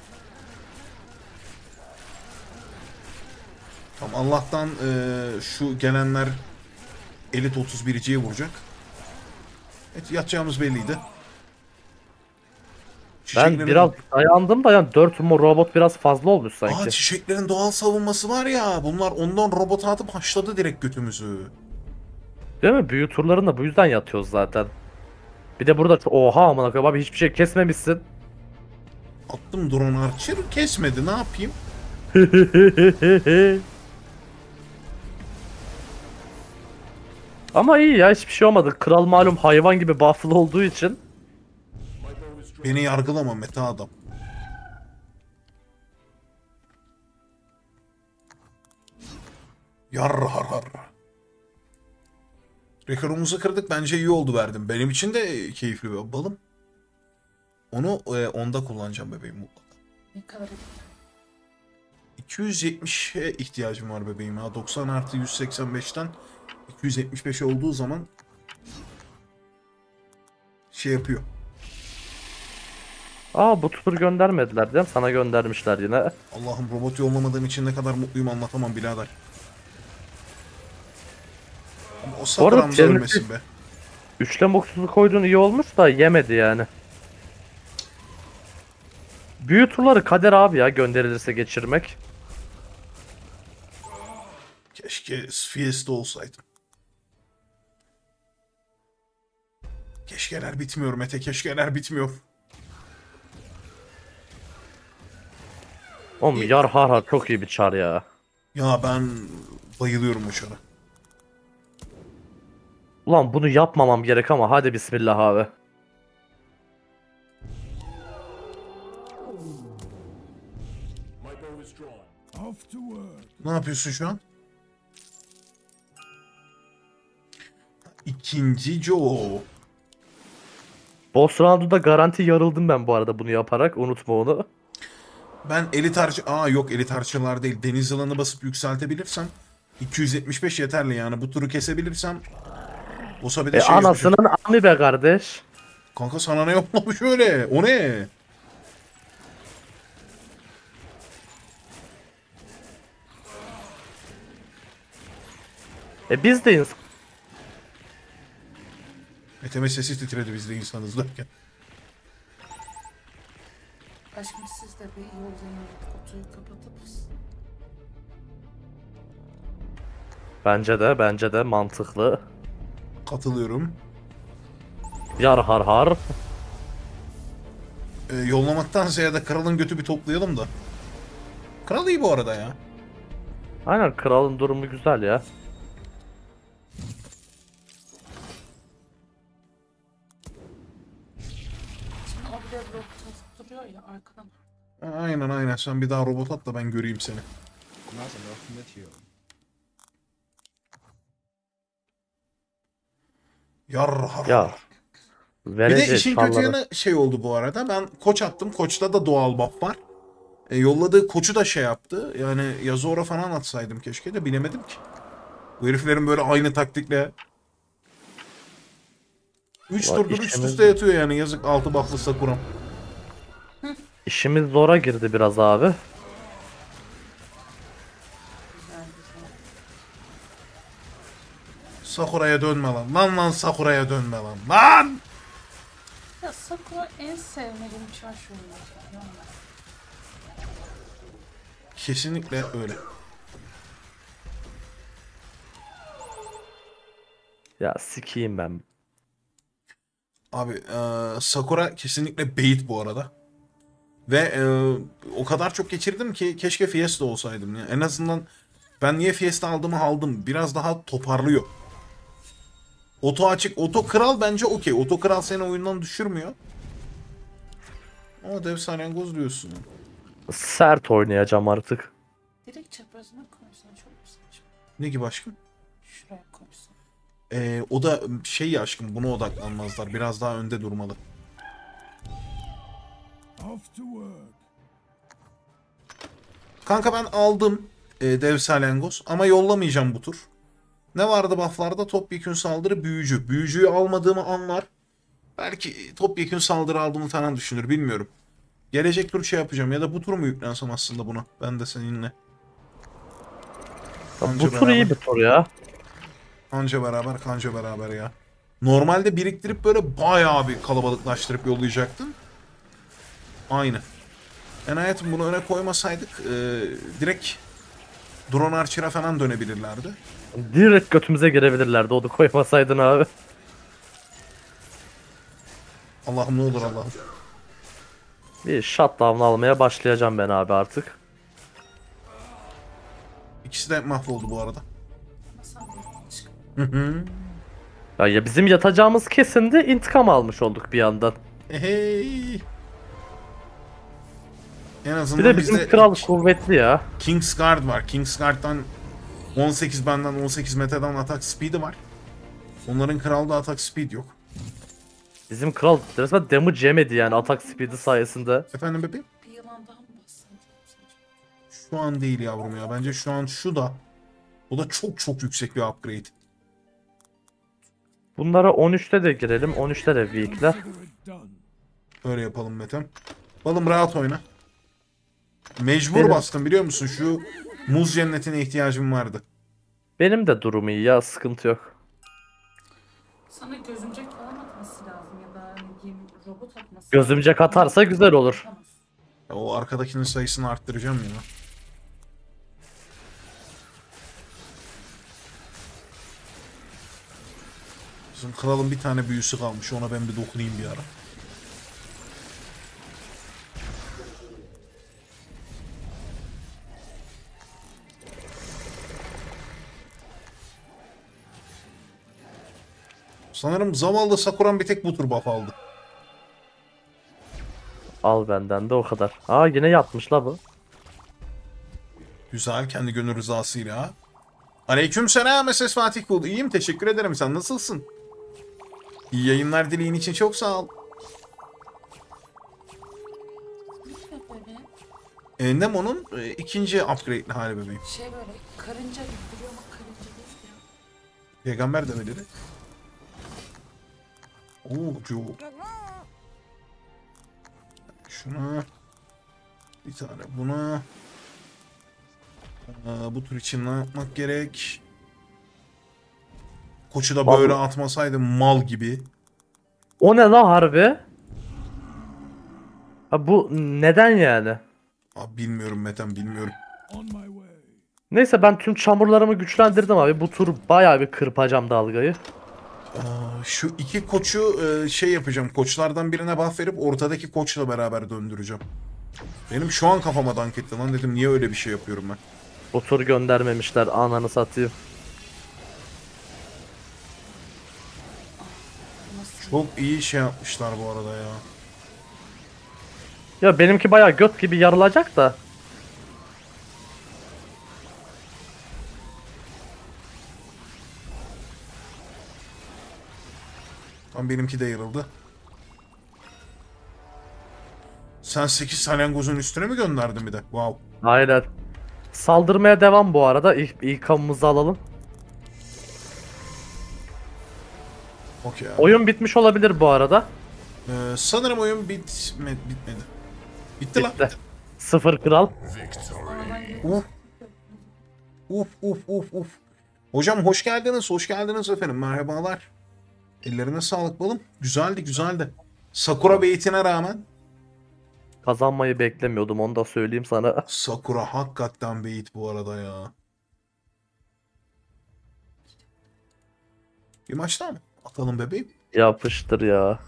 Tamam, Allah'tan şu gelenler elit 31'ciye vuracak. Evet, yatacağımız belliydi. Ben biraz dayandım da yani 4 robot biraz fazla olmuş sanki. Aa, çiçeklerin doğal savunması var ya. Bunlar ondan robota atıp haşladı direkt götümüzü. Değil mi? Büyü turlarında bu yüzden yatıyoruz zaten. Bir de burada oha amına koyayım abi, hiçbir şey kesmemişsin. Attım drone archer kesmedi, ne yapayım? Ama iyi ya, hiçbir şey olmadı. Kral malum hayvan gibi buff'lı olduğu için. Beni yargılama meta adam. Yar har har. Rekorumuzu kırdık, bence iyi oldu verdim. Benim için de keyifli bir balım. Onu onda kullanacağım bebeğim mutlaka. Ne kadar 270'e ihtiyacım var bebeğim ya. 90 artı 185'ten 275 olduğu zaman şey yapıyor. Aa bu tur göndermediler değil mi? Sana göndermişler yine. Allah'ım, robot yollamadığım için ne kadar mutluyum anlatamam birader. O Sakuram da Trinity- ölmesin be. Üçlem oksuzu koyduğun iyi olmuş da yemedi yani. Büyü turları kader abi ya, gönderilirse geçirmek. Keşke Fiesta olsaydım. Keşkeler bitmiyor Mete, keşkeler bitmiyor. Oğlum yar har har çok iyi bir çar ya. Ya ben bayılıyorum bu çara. Ulan bunu yapmamam gerek ama hadi bismillah abi. Off to work. Ne yapıyorsun şu an? İkinci Joe. Boss round'da garanti yarıldım ben bu arada bunu yaparak, unutma onu. Ben elit harcı... Aa yok, elit harcılar değil. Deniz yılanı basıp yükseltebilirsem 275 yeterli yani. Bu turu kesebilirsem olsa bir de şey yapacağım. Anasının ami be kardeş. Kanka sana ne yollamış öyle? O ne? Biz de insan. Meteme sesi titredi biz de insanız derken. Aşkım siz de bir yollayın. Kutuyu kapatıp Bence de mantıklı. Katılıyorum. Yar har har. Yollamaktan ziyade kralın götü bir toplayalım da. Kral iyi bu arada ya. Aynen, kralın durumu güzel ya. şimdi o bile blok tasıp duruyor ya arkadan. Aynen sen bir daha robot at da ben göreyim seni. Yarrr. Ya. Bir de Vereceğiz işin kötü şalları. yanı şey oldu bu arada. Ben koç attım. Koçta da doğal buff var. Yolladığı koçu da şey yaptı. Yani Yasuo'ra falan atsaydım keşke de bilemedim ki. Bu heriflerin böyle aynı taktikle 3 Ulan turdur üst işimiz- üste yatıyor yani. Yazık 6 buff'lı Sakuram. İşimiz zora girdi biraz abi. Güzel güzel. Sakura'ya dönme lan. Lan Sakura'ya dönme lan. Lan! Ya Sakura en sevmediğim çar şu oyunda. biliyor musun? Kesinlikle öyle. Ya sikiyim ben. Abi Sakura kesinlikle bait bu arada. Ve o kadar çok geçirdim ki keşke Fiesta olsaydım. Ya. En azından ben niye Fiesta aldığımı aldım. Biraz daha toparlıyor. Oto açık. Oto kral bence okey. Oto kral seni oyundan düşürmüyor. Ama dev salyangoz diyorsun. Sert oynayacağım artık. Direkt çaprazına koysan çok güzel. Ne gibi aşkım? Şuraya koysan. O da şey ya aşkım, buna odaklanmazlar. Biraz daha önde durmalı. Off to work. Kanka ben aldım dev salyangoz ama yollamayacağım bu tur. Ne vardı bufflarda? Topyekün saldırı, büyücü. Büyücüyü almadığımı anlar. Belki topyekün saldırı aldığımı falan düşünür, bilmiyorum. Gelecek tur şey yapacağım ya da bu tur mu yüklensem aslında buna? Ben de seninle. Ya Kanca bu tur iyi beraber. bir tur ya. Kanca beraber ya. Normalde biriktirip böyle bayağı bir kalabalıklaştırıp yollayacaktım. Aynı. En hayatım bunu öne koymasaydık direkt drone archer'a falan dönebilirlerdi. Direkt götümüze girebilirlerdi onu koymasaydın abi. Allah'ım ne olur Allah'ım. Bir shutdown almaya başlayacağım ben abi artık. İkisi de mahvoldu bu arada. Ama sen de çık. Ya bizim yatacağımız kesindi, intikam almış olduk bir yandan. Hey. En Bir azından de bizim bizde kral kuvvetli ya. Kingsguard var. Kingsguard'dan 18 benden 18 meta'dan atak speed'i var. Onların kralda atak speed yok. Bizim kral resmen damage yemedi yani atak speed'i sayesinde. Efendim bebeğim? Bir yılandan mı bassan? Şu an değil yavrum ya. Bence şu an şu da. O da çok yüksek bir upgrade. Bunlara 13'te de girelim. 13'te de weak'ler. Consider it done. Öyle yapalım Metem. Balım rahat oyna. Mecbur Benim- bastım biliyor musun? Şu muz cennetine ihtiyacım vardı. Benim de durum iyi ya, sıkıntı yok. Sana gözümcek falan atması lazım ya da hani robot atması. Gözümcek atarsa güzel olur. Atamaz. Ya o arkadakinin sayısını arttıracağım ya. Bizim kralın bir tane büyüsü kalmış. Ona ben bir dokunayım bir ara. Sanırım zavallı Sakuran bir tek bu tur buff aldı. Al benden de o kadar. Aa yine yatmış la bu. Güzel, kendi gönül rızasıyla. Aleykümselam SS Fatih Kul. İyiyim, teşekkür ederim. Sen nasılsın? İyi yayınlar dileğin için çok sağ ol. Ne böyle? Nemo'nun ikinci upgrade'li hali bebeğim. Şey böyle karınca gibi duruyor ama karınca değil ya. Peygamber demeleri. Oo, çok. Şuna. Bir tane buna. Bu tur için ne yapmak gerek? Koçu da böyle atmasaydı mal gibi. O ne la harbi? Ha bu neden yani? Abi bilmiyorum Metem, bilmiyorum. On my way. Neyse ben tüm çamurlarımı güçlendirdim abi. Bu tur bayağı bir kırpacağım dalgayı. Şu iki koçu şey yapacağım. Koçlardan birine buff verip ortadaki koçla beraber döndüreceğim. Benim şu an kafama dank etti lan, dedim niye öyle bir şey yapıyorum ben. Bu tur göndermemişler, ananı satayım. Çok iyi şey yapmışlar bu arada ya. Ya benimki bayağı göt gibi yarılacak da. Tam benimki de yarıldı. Sen 8 salyangozun üstüne mi gönderdin bir de? Wow. Aynen. Saldırmaya devam bu arada. İlk kamımızı alalım. Okey abi. Oyun bitmiş olabilir bu arada. Sanırım oyun bitmedi. Bitti lan. Bitti. Sıfır kral. Uf. Uf. Hocam hoş geldiniz. Hoş geldiniz efendim. Merhabalar. Ellerine sağlık balım. Güzeldi. Sakura beytine rağmen Kazanmayı beklemiyordum, onu da söyleyeyim sana. Sakura hakikaten beyit bu arada ya. Bir maç daha mı? Atalım bebeğim. Yapıştır ya.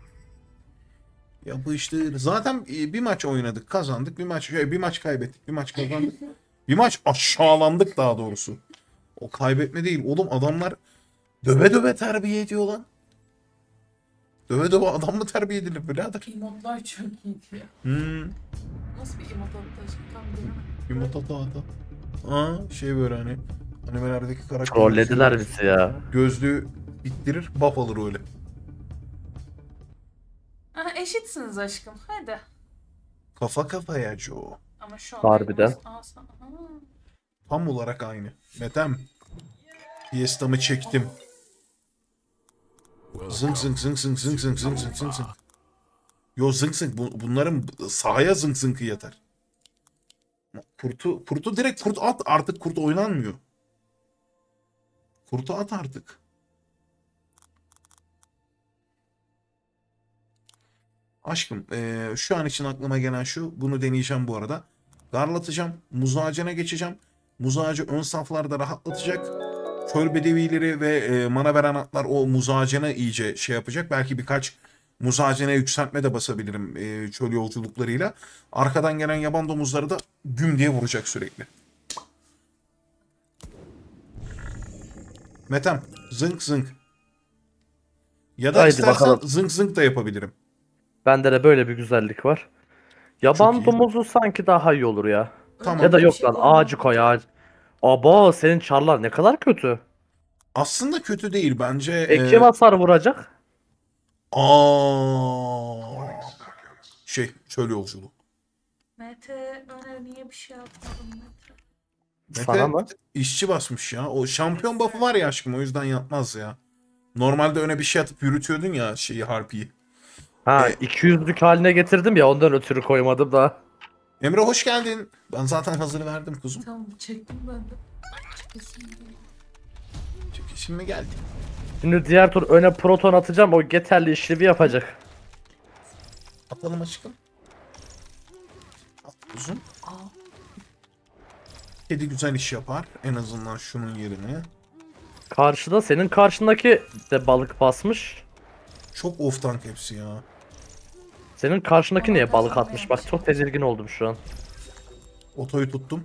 Yapıştır. Zaten bir maç oynadık, kazandık. Bir maç kaybettik. Bir maç kazandık. Bir maç aşağılandık daha doğrusu. O kaybetme değil. Oğlum adamlar döve terbiye ediyor lan. Döve adam mı terbiye edilir birader? Emotlar çok iyiydi ya. Nasıl bir emot attı tam bilemedim. Yumurta ata. Şey böyle hani animelerdeki karakter. Trollediler bizi ya. Gözlüğü bittirir, buff alır öyle. Aha, eşitsiniz aşkım hadi. Kafa kafaya Joe. Ama şu an Harbiden. Tam olarak aynı. Metem. Fiesta'mı çektim. Zınk. Yo zınk. Bunların sahaya zınkı yeter. Kurtu direkt kurt at, artık kurt oynanmıyor. Kurtu at artık. Aşkım şu an için aklıma gelen şu. Bunu deneyeceğim bu arada. Darlatacağım. Muz ağacına geçeceğim. Muz ağacı ön saflarda rahatlatacak. Çöl bedevileri ve mana veren atlar o muz ağacına iyice şey yapacak. Belki birkaç muz ağacına yükseltme de basabilirim çöl yolculuklarıyla. Arkadan gelen yaban domuzları da güm diye vuracak sürekli. Metem zınk. Ya da Haydi istersen bakalım. zınk da yapabilirim. Bende de böyle bir güzellik var. Yaban Çok iyi. domuzu sanki daha iyi olur ya. Tamam. Ya da yok Bir şey lan, olmaz. ağacı koy ağaç. Aba senin çarlar ne kadar kötü. Aslında kötü değil bence. Kim hasar vuracak? Çöl yolculuğu. Mete öyle niye bir şey yapmadın Mete? Sana mı? İşçi basmış ya. O şampiyon buff'ı var ya aşkım, o yüzden yapmaz ya. Normalde öne bir şey atıp yürütüyordun ya Harpy'yi. Ha 200'lük haline getirdim ya, ondan ötürü koymadım da. Emre hoş geldin. Ben zaten hazır verdim kuzum. Tamam çektim ben de. Kesin değil. Şimdi geldi. Şimdi diğer tur öne proton atacağım. O yeterli işlevi yapacak. Atalım aşkım. At uzun. Aa, Kedi güzel iş yapar. En azından şunun yerine. Karşıda senin karşındaki de balık basmış. Çok off tank hepsi ya. Senin karşındaki niye Bana balık da atmış? Bak çok tedirgin oldum şu an. Otoyu tuttum.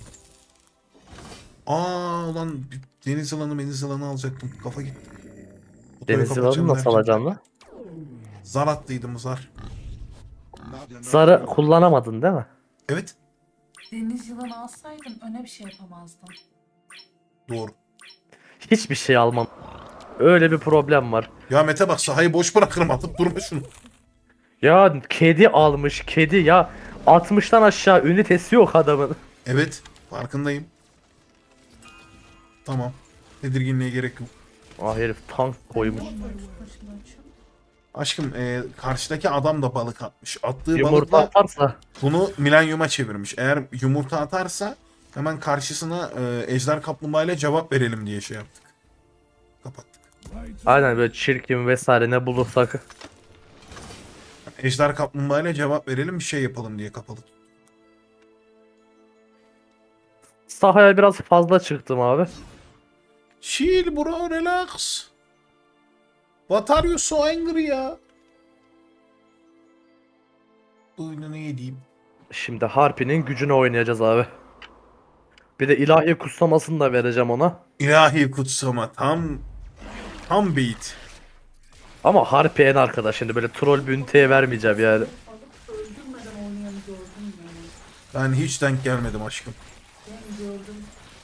Ulan bir deniz yılanı alacaktım. Kafa gitti. Otoyu Deniz kapatacağım yılanını nasıl derken alacaksın lan? Zar attıydım zar. Zarı kullanamadın değil mi? Evet. deniz yılanı alsaydın öne bir şey yapamazdın. Doğru. Hiçbir şey almam. Öyle bir problem var. Ya Mete bak sahayı boş bırakırım atıp durma şunu. Ya kedi almış kedi ya. 60'tan aşağı ünitesi yok adamın. Evet. Farkındayım. Tamam. Tedirginliğe gerek yok. Ah herif tank koymuş. Başını açıyorum. Aşkım karşıdaki adam da balık atmış. Attığı Yumurta balıkla atarsa. bunu milenyuma çevirmiş. Eğer yumurta atarsa hemen karşısına ejder kaplumbağayla cevap verelim diye şey yaptık. Kapattık. Aynen böyle çirkin vesaire ne bulursak. Ejder kaplumbağayla cevap verelim bir şey yapalım diye kapalı. Sahaya biraz fazla çıktım abi. Chill bro, relax. What are you so angry ya? Oyunu ne yediğim? Şimdi Harpi'nin gücünü oynayacağız abi. Bir de ilahi kutsamasını da vereceğim ona. İlahi kutsama tam bait. Ama Harpi en arkada şimdi böyle troll bir üniteye vermeyeceğim yani. Alıp öldürmeden oynayanı gördüm yani. Ben hiç denk gelmedim aşkım. Ben gördüm.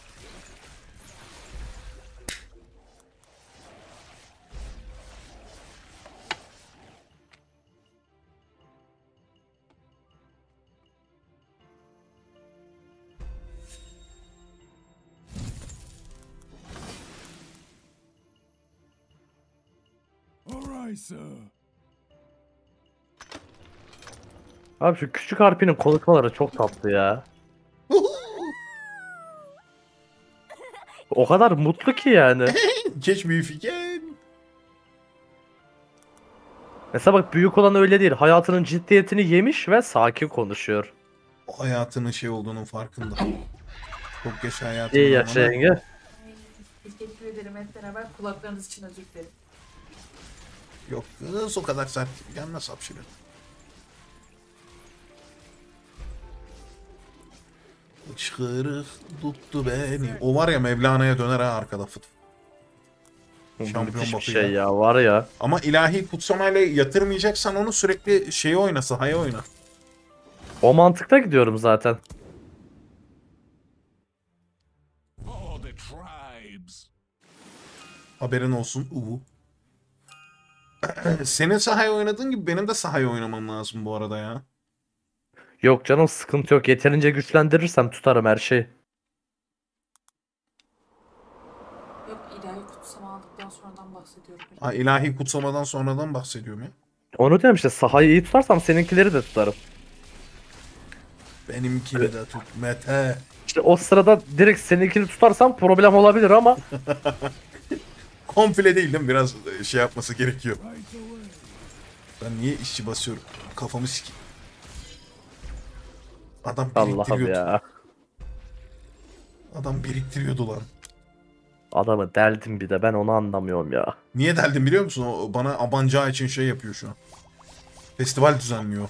All right, sir. Abi şu küçük Harpi'nin konuşmaları çok tatlı ya. O kadar mutlu ki yani. Catch me if you can. Mesela bak büyük olan öyle değil. Hayatının ciddiyetini yemiş ve sakin konuşuyor. O hayatının şey olduğunun farkında. Çok geç hayatının. İyi yaşa ama- yenge. Teşekkür ederim hep beraber kulaklarınız için özür dilerim. Yok kız o kadar sert gelmez hapşırır. Hıçkırık tuttu beni. O var ya Mevlana'ya döner ha arkada fıt. Şampiyon Müthiş bir bakıyor. şey ya var ya. Ama ilahi kutsamayla yatırmayacaksan onu sürekli şeyi oyna, sahaya oyna. O mantıkta gidiyorum zaten. For the tribes. Haberin olsun. Senin sahaya oynadığın gibi benim de sahaya oynamam lazım bu arada ya. Yok canım sıkıntı yok. Yeterince güçlendirirsem tutarım her şeyi. Yok ilahi kutsama aldıktan sonradan bahsediyorum. Ha, ilahi kutsamadan sonradan bahsediyorum ya. Onu diyorum işte sahayı iyi tutarsam seninkileri de tutarım. Benimkini de tut Mete. İşte o sırada direkt seninkini tutarsam problem olabilir ama Komple değil değil mi? Biraz şey yapması gerekiyor. Ben niye işçi basıyorum? Kafamı sikeyim. Adam Allah'ım biriktiriyordu. ya. Adam biriktiriyordu lan. Adamı deldim bir de ben onu anlamıyorum ya. Niye deldim biliyor musun? O bana abancağı için şey yapıyor şu an. Festival düzenliyor.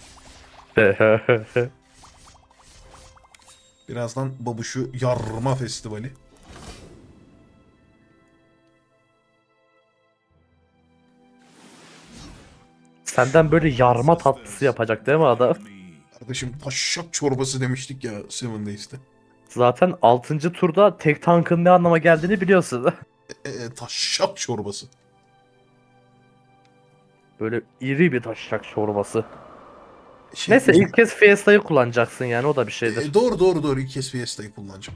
Birazdan babuşu yarma festivali. Senden böyle yarma tatlısı yapacak değil mi adam? Kardeşim taşşak çorbası demiştik ya Seven Days'te. Zaten 6. turda tek tankın ne anlama geldiğini biliyorsun. Taşşak çorbası. Böyle iri bir taşacak çorbası. Şey, Neyse ilk kez Fiesta'yı kullanacaksın yani o da bir şeydir. doğru ilk kez Fiesta'yı kullanacağım.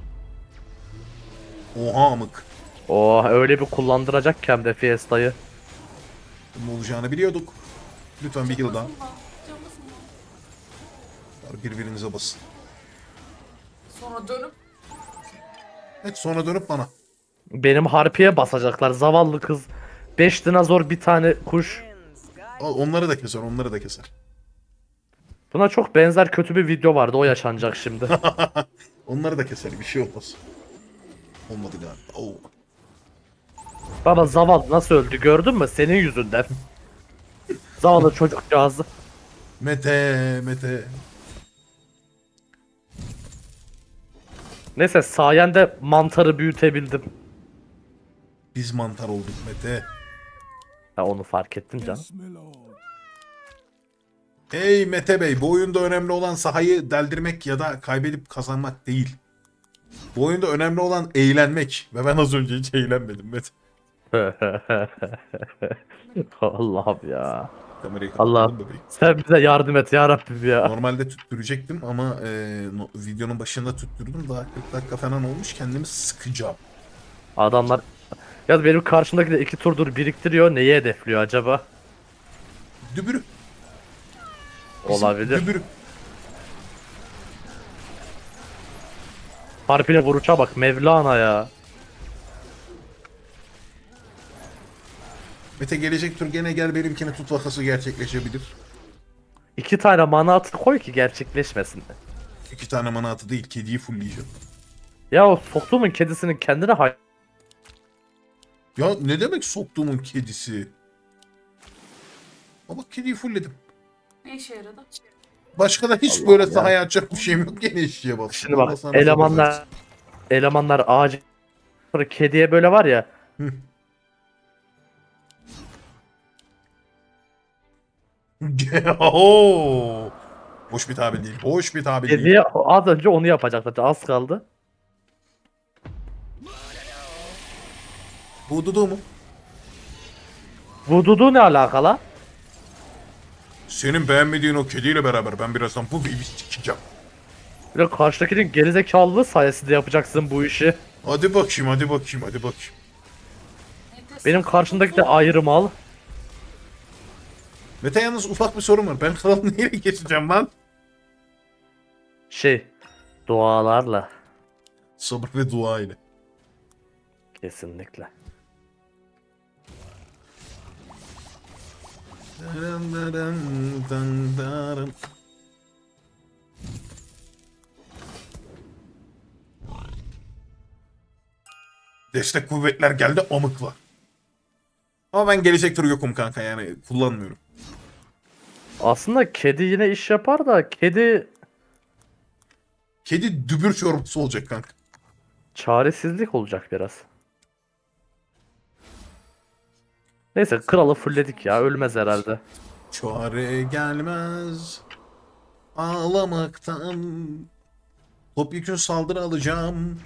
Oha amık. Oh öyle bir kullandıracak ki hem de Fiesta'yı. Ne olacağını biliyorduk. Lütfen bir yıl daha. Canımsın lan. Birbirinize basın. Sonra dönüp Evet sonra dönüp bana. Benim harpiye basacaklar. Zavallı kız. 5 dinozor bir tane kuş. Onları da keser, onları da keser. Buna çok benzer kötü bir video vardı. O yaşanacak şimdi. Onları da keser, bir şey olmaz. Olmadı galiba. Oo. Baba zavallı nasıl öldü gördün mü? Senin yüzünden. Zavallı çocukcağızı. Mete. Neyse sayende mantarı büyütebildim. Biz mantar olduk Mete. Ha, onu fark ettim canım. Hey Mete Bey, bu oyunda önemli olan sahayı deldirmek ya da kaybedip kazanmak değil. Bu oyunda önemli olan eğlenmek. Ve ben az önce hiç eğlenmedim Mete. Allah'ım ya. Kamerayı Allah kapatalım bebeğim. sen bize yardım et ya Rabbim ya. Normalde tüttürecektim ama videonun başında tüttürdüm. Daha 40 dakika falan olmuş, kendimi sıkacağım. Adamlar ya benim karşımdaki de 2 turdur biriktiriyor. Neyi hedefliyor acaba? Dübürü. Bizim Olabilir. Dübürü. Harpine vuruşa bak Mevlana ya. Mete gelecek tur gene gel benimkini tut vakası gerçekleşebilir. 2 tane mana atı koy ki gerçekleşmesin. 2 tane manatı değil, kediyi fullleyeceğim. Ya o soktuğumun kedisinin kendine hay... Ya ne demek soktuğumun kedisi? Ama kediyi fullledim. Ne işe yaradı? Başka da hiç Allah böyle ya. sahaya atacak bir şeyim yok. Gene işçiye bastım. Şimdi Allah bak sana sabır versin. elemanlar ağacı sonra kediye böyle var ya. Oo. Hoş bir tabir değil. Hoş bir tabir değil. Kediye az önce onu yapacaktı. Az kaldı. Bu Dudu mu? Vududu ne alakalı? Senin beğenmediğin o kediyle beraber ben birazdan bu bebeği sikeceğim. Bir de karşıdakinin gerizekalılığı sayesinde yapacaksın bu işi. Hadi bakayım, hadi bakayım, hadi bakayım. Benim karşımdaki de ayrı mal. Mete yalnız ufak bir sorun var. Ben kralı neyle geçeceğim lan? Dualarla. Sabır ve dua ile. Kesinlikle. Destek kuvvetler geldi, amıklar. Ama ben gelecek tur yokum kanka, yani kullanmıyorum. Aslında kedi yine iş yapar da kedi Kedi dübür çorbası olacak kanka. çaresizlik olacak biraz. Neyse kralı fullledik ya ölmez herhalde. Çare gelmez ağlamaktan. Topyekün saldırı alacağım.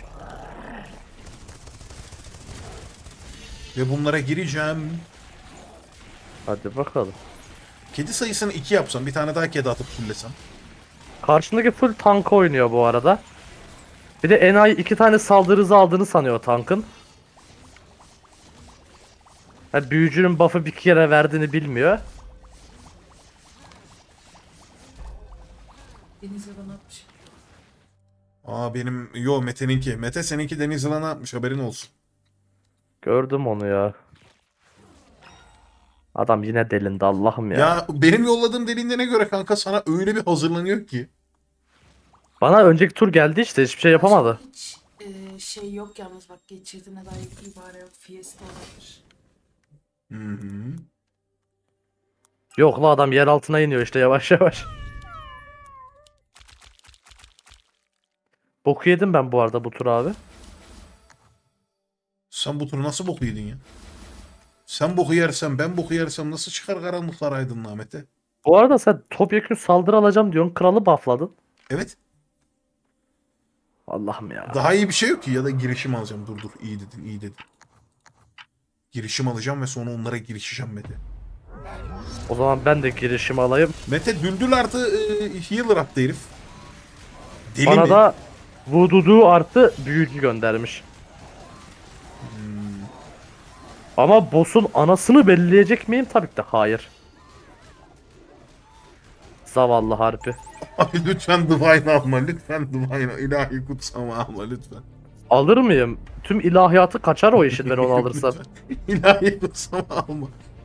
Ve bunlara gireceğim. Hadi bakalım. Kedi sayısını 2 yapsam, bir tane daha kedi atıp fullesem. Karşındaki full tank oynuyor bu arada. Bir de enayi 2 tane saldırı hızı aldığını sanıyor tankın. Yani büyücünün buff'ı bir kere verdiğini bilmiyor. Deniz yalan atmış. Aa benim, yo Mete'ninki. Mete seninki deniz yılanı atmış, haberin olsun. Gördüm onu ya. Adam yine delindi Allah'ım ya. Ya benim yolladığım deliğine göre kanka sana öyle bir hazırlanıyor ki. Bana önceki tur geldi işte hiçbir şey yapamadı. Hiç şey yok yalnız bak geçirdiğine dair bir ibare yok. Fiesta olabilir. Hı hı. Yok la adam yer altına iniyor işte yavaş yavaş. Boku yedim ben bu arada bu tur abi. Sen bu turu nasıl boku yedin ya? Sen boku yersen, ben boku yersem nasıl çıkar karanlıklar aydınlığa Mete? Bu arada sen topyekün saldırı alacağım diyorsun kralı buffladın. Evet. Allah'ım ya. Daha iyi bir şey yok ki, ya da girişim alacağım. Dur iyi dedin, iyi dedin. Girişim alacağım ve sonra onlara girişeceğim Mete. O zaman ben de girişimi alayım. Mete düldül artı healer attı herif. Deli Bana mi? da vududu artı büyücü göndermiş. Ama boss'un anasını belleyecek miyim? Tabii ki de hayır. Zavallı harpi. Ay lütfen Divine alma, lütfen Divine ilahi kutsama alma lütfen. alır mıyım? Tüm ilahiyatı kaçar o işin ben onu alırsam. İlahi olsam alma.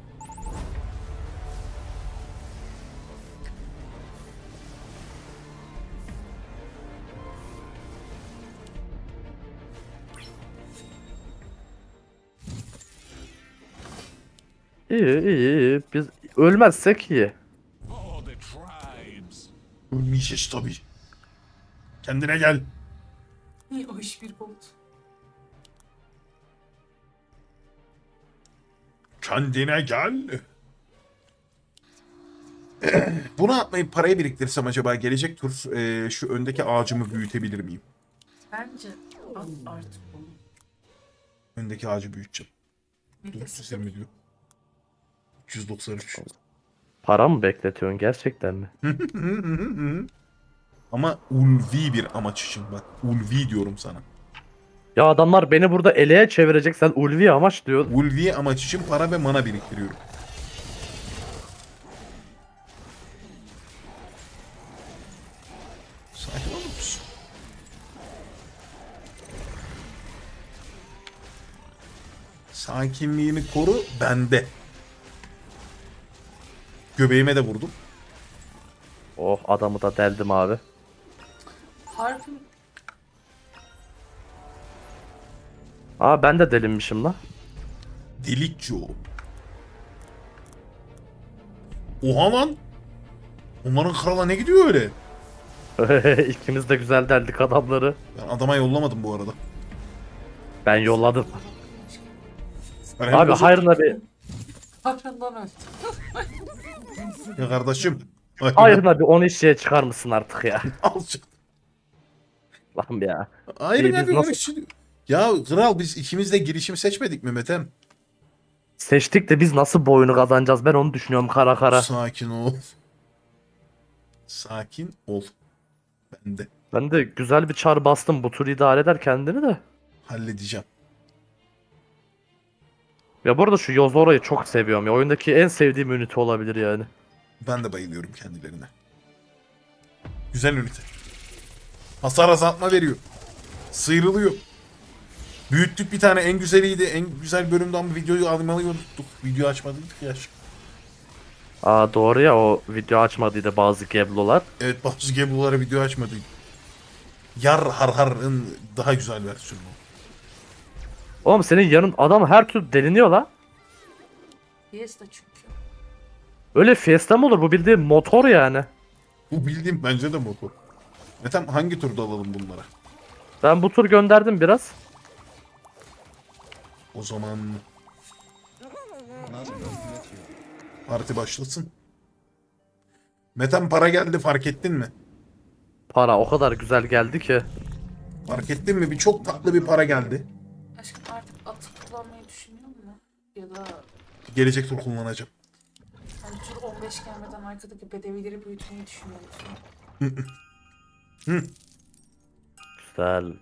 İyi. Biz ölmezsek iyi. For the tribes. Ölmeyeceğiz tabii. Kendine gel. İyi o iş bir oldu. Kendine gel. Bunu atmayıp parayı biriktirsem acaba gelecek tur şu öndeki ağacımı büyütebilir miyim? Bence at artık onu. Öndeki ağacı büyüteceğim. Mete 420 diyor. 393. Para mı bekletiyorsun gerçekten mi? Ama ulvi bir amaç için bak. Ulvi diyorum sana. Ya adamlar beni burada eleğe çevirecek, sen ulvi amaç diyor. Ulvi amaç için para ve mana biriktiriyorum. Sakin olur musun? Sakinliğini koru bende. Göbeğime de vurdum. Oh, adamı da deldim abi. Harp'in Aa, ben de delinmişim lan. Delikçi o. Oha lan. Onların krala ne gidiyor öyle? İkimiz de güzel deldik adamları. Ben adama yollamadım bu arada. Ben yolladım. Ben Abi henüz- hayrına bir Harp'ından öldü. Ya kardeşim. hayrına bir 10 işçiye çıkar mısın artık ya? Al canım. Lan ya. Hayır Biz abi nasıl- öyle şey. Ya kral biz ikimiz de girişim seçmedik mi Metem? Seçtik de biz nasıl bu oyunu kazanacağız, ben onu düşünüyorum kara kara. Sakin ol. Sakin ol. Ben de Ben de güzel bir çar bastım, bu tur idare eder kendini de. halledeceğim. Ya bu arada şu Yozora'yı çok seviyorum ya, oyundaki en sevdiğim ünite olabilir yani. Ben de bayılıyorum kendilerine. Güzel ünite. Hasar azaltma veriyor. Sıyrılıyor. Büyüttük bir tane, en güzeliydi. En güzel bölümden bir videoyu almayı unuttuk. Video açmadıydık ya. Aa doğru ya, o video açmadıydı bazı geblolar. Evet, bazı geblolara video açmadık. Yar har har'ın daha güzel versiyonu. Oğlum senin yanın adam her türlü deliniyor la. Fiesta çünkü. Öyle fiesta mı olur, bu bildiğin motor yani. Bu bildiğim bence de motor. Metem hangi turda alalım bunlara? Ben bu tur gönderdim biraz. O zaman... Parti başlasın. Metem para geldi, fark ettin mi? Para o kadar güzel geldi ki. Fark ettin mi? Bir çok tatlı bir para geldi. Aşkım artık atı kullanmayı düşünüyor musun? Ya da Gelecek tur kullanacağım. hani tur 15 gelmeden arkadaki bedevileri büyütmeyi düşünüyor musun? Güzel.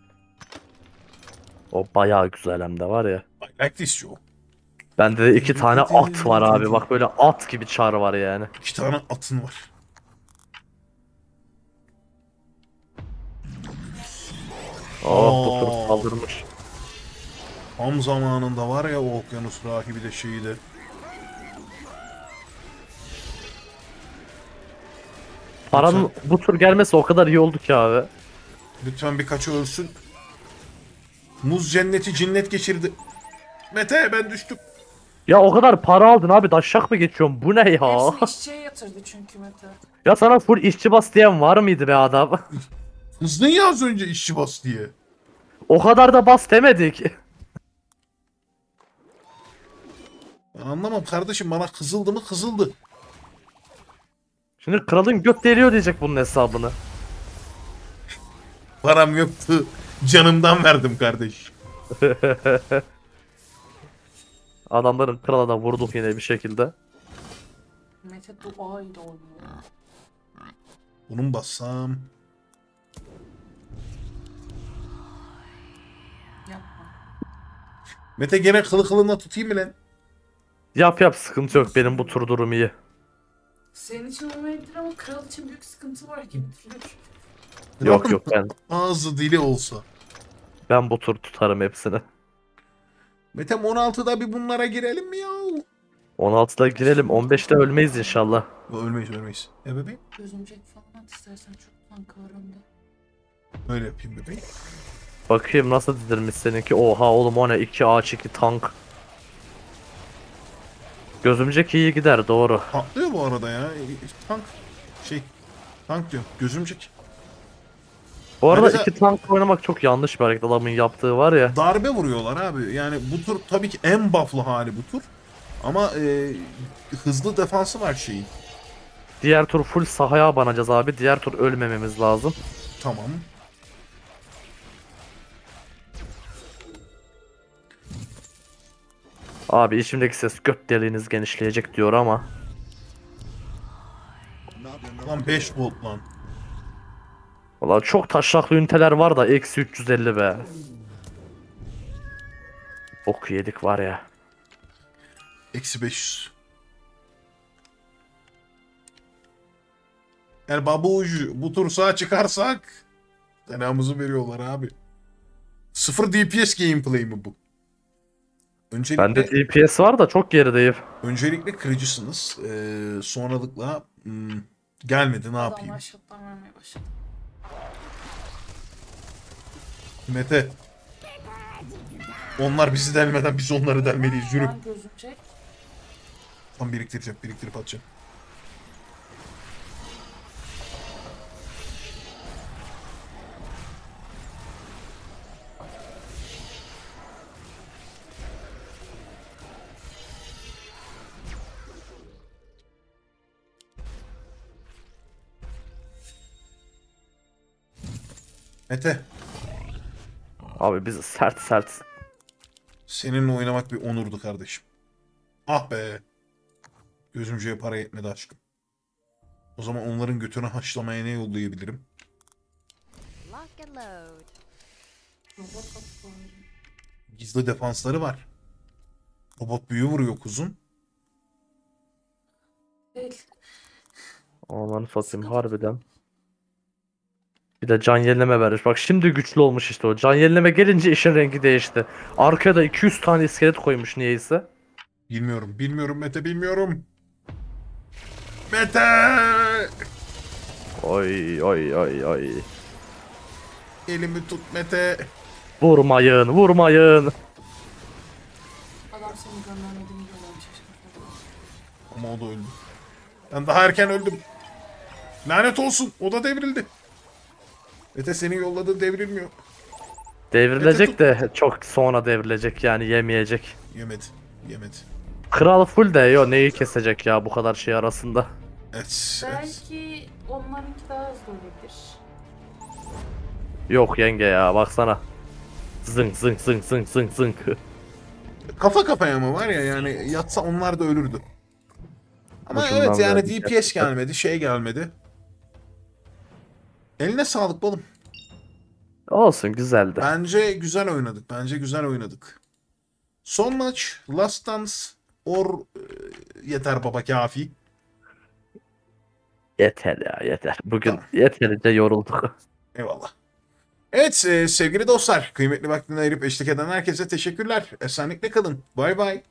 O bayağı güzel hem de var ya. I like this show. Bende de 2 tane at var abi, bak böyle at gibi çar var yani. 2 tane atın var. Oh, bu tur saldırmış. Tam zamanında var ya o okyanus rahibi de şeyi de. Paranın bu tur gelmesi o kadar iyi oldu ki abi. Lütfen birkaçı ölsün. Muz cenneti cinnet geçirdi. Mete ben düştüm. Ya o kadar para aldın abi, daşşak mı geçiyorsun, bu ne ya? Hepsini işçiye yatırdı çünkü Mete. Ya sana full işçi bas diyen var mıydı be adam? Hızlı ya az önce işçi bas diye. O kadar da bas demedik. Ben anlamam kardeşim, bana kızıldı mı kızıldı. Şimdi kralın göt deliyor diyecek bunun hesabını. Param yoktu. Canımdan verdim kardeş. Adamların krala da vurduk yine bir şekilde. Mete dua ile oynuyor. Bunu mu bassam? Yapma. Mete gene kılı kılına tutayım mı lan? Yap sıkıntı yok, benim bu tur durum iyi. Senin için olmayabilir ama kral için büyük sıkıntı var gibi duruyor. Yok ben Ağzı dili olsa. Ben bu tur tutarım hepsini. Metem 16'da bir bunlara girelim mi ya? 16'da girelim. 15'te ölmeyiz inşallah. Ölmeyiz. Bebeğim? Gözümcek falan at istersen, çok tank var önde. Öyle yapayım bebeğim. Bakayım nasıl dizilmiş seninki. Oha oğlum o ne? 2 ağaç 2 tank. Gözümcek iyi gider doğru. Patlıyor bu arada ya. Tank. Tank diyorum. Gözümcek. Bu arada Mesela- 2 tank oynamak çok yanlış bir hareket adamın yaptığı var ya. Darbe vuruyorlar abi. Yani bu tur tabii ki en buff'lı hali bu tur. Ama hızlı defansı var şeyin. Diğer tur full sahaya abanacağız abi. Diğer tur ölmememiz lazım. Tamam. Abi içimdeki ses göt deliğiniz genişleyecek diyor ama. Lan 5 volt lan. Valla çok taşraklı üniteler var da eksi 350 be. Bok yedik var ya. Eksi 500. Yani babuj bu tur sağ çıkarsak selamımızı veriyorlar abi. 0 DPS gameplay mi bu? Bende DPS var da çok gerideyim. Öncelikle kırıcısınız. Sonralıkla gelmedi ne yapayım? Adamlar shutdown vermeye başladı. Mete. Onlar bizi delmeden biz onları delmeliyiz. Yürü. Ben gözümcek. Tam biriktirip atacağım. Mete, Abi biz sert. seninle oynamak bir onurdu kardeşim. Ah be. Gözümceye para yetmedi aşkım. O zaman onların götünü haşlamaya ne yollayabilirim? Lock and load. Robot kapı var. Gizli defansları var. Robot büyü vuruyor kuzum. Değil. Aman satayım harbiden. Bir de can yenileme vermiş. Bak şimdi güçlü olmuş işte o. Can yenileme gelince işin rengi değişti. Arkaya da 200 tane iskelet koymuş niyeyse. Bilmiyorum Mete, bilmiyorum. Mete! Oy. Elimi tut Mete. Vurmayın. Adam seni göndermediğini görmemiş. Ama o da öldü. Ben daha erken öldüm. Lanet olsun, o da devrildi. Mete senin yolladığın devrilmiyor. Devrilecek de çok sonra devrilecek yani yemeyecek. Yemedi. Kral full de yo neyi kesecek ya bu kadar şey arasında. Evet. Belki onlarınki daha hızlı olabilir. Yok yenge ya baksana. Zınk. Kafa kafaya mı var ya, yani yatsa onlar da ölürdü. Ama Ucundan evet yani verdik DPS gerçekten. gelmedi, şey gelmedi. Eline sağlık balım. Olsun güzeldi. Bence güzel oynadık. Son maç Last Dance or yeter baba kafi. Yeter ya yeter. Bugün Tamam. yeterince yorulduk. Eyvallah. Evet sevgili dostlar, kıymetli vaktini ayırıp eşlik eden herkese teşekkürler. Esenlikle kalın. Bay bay.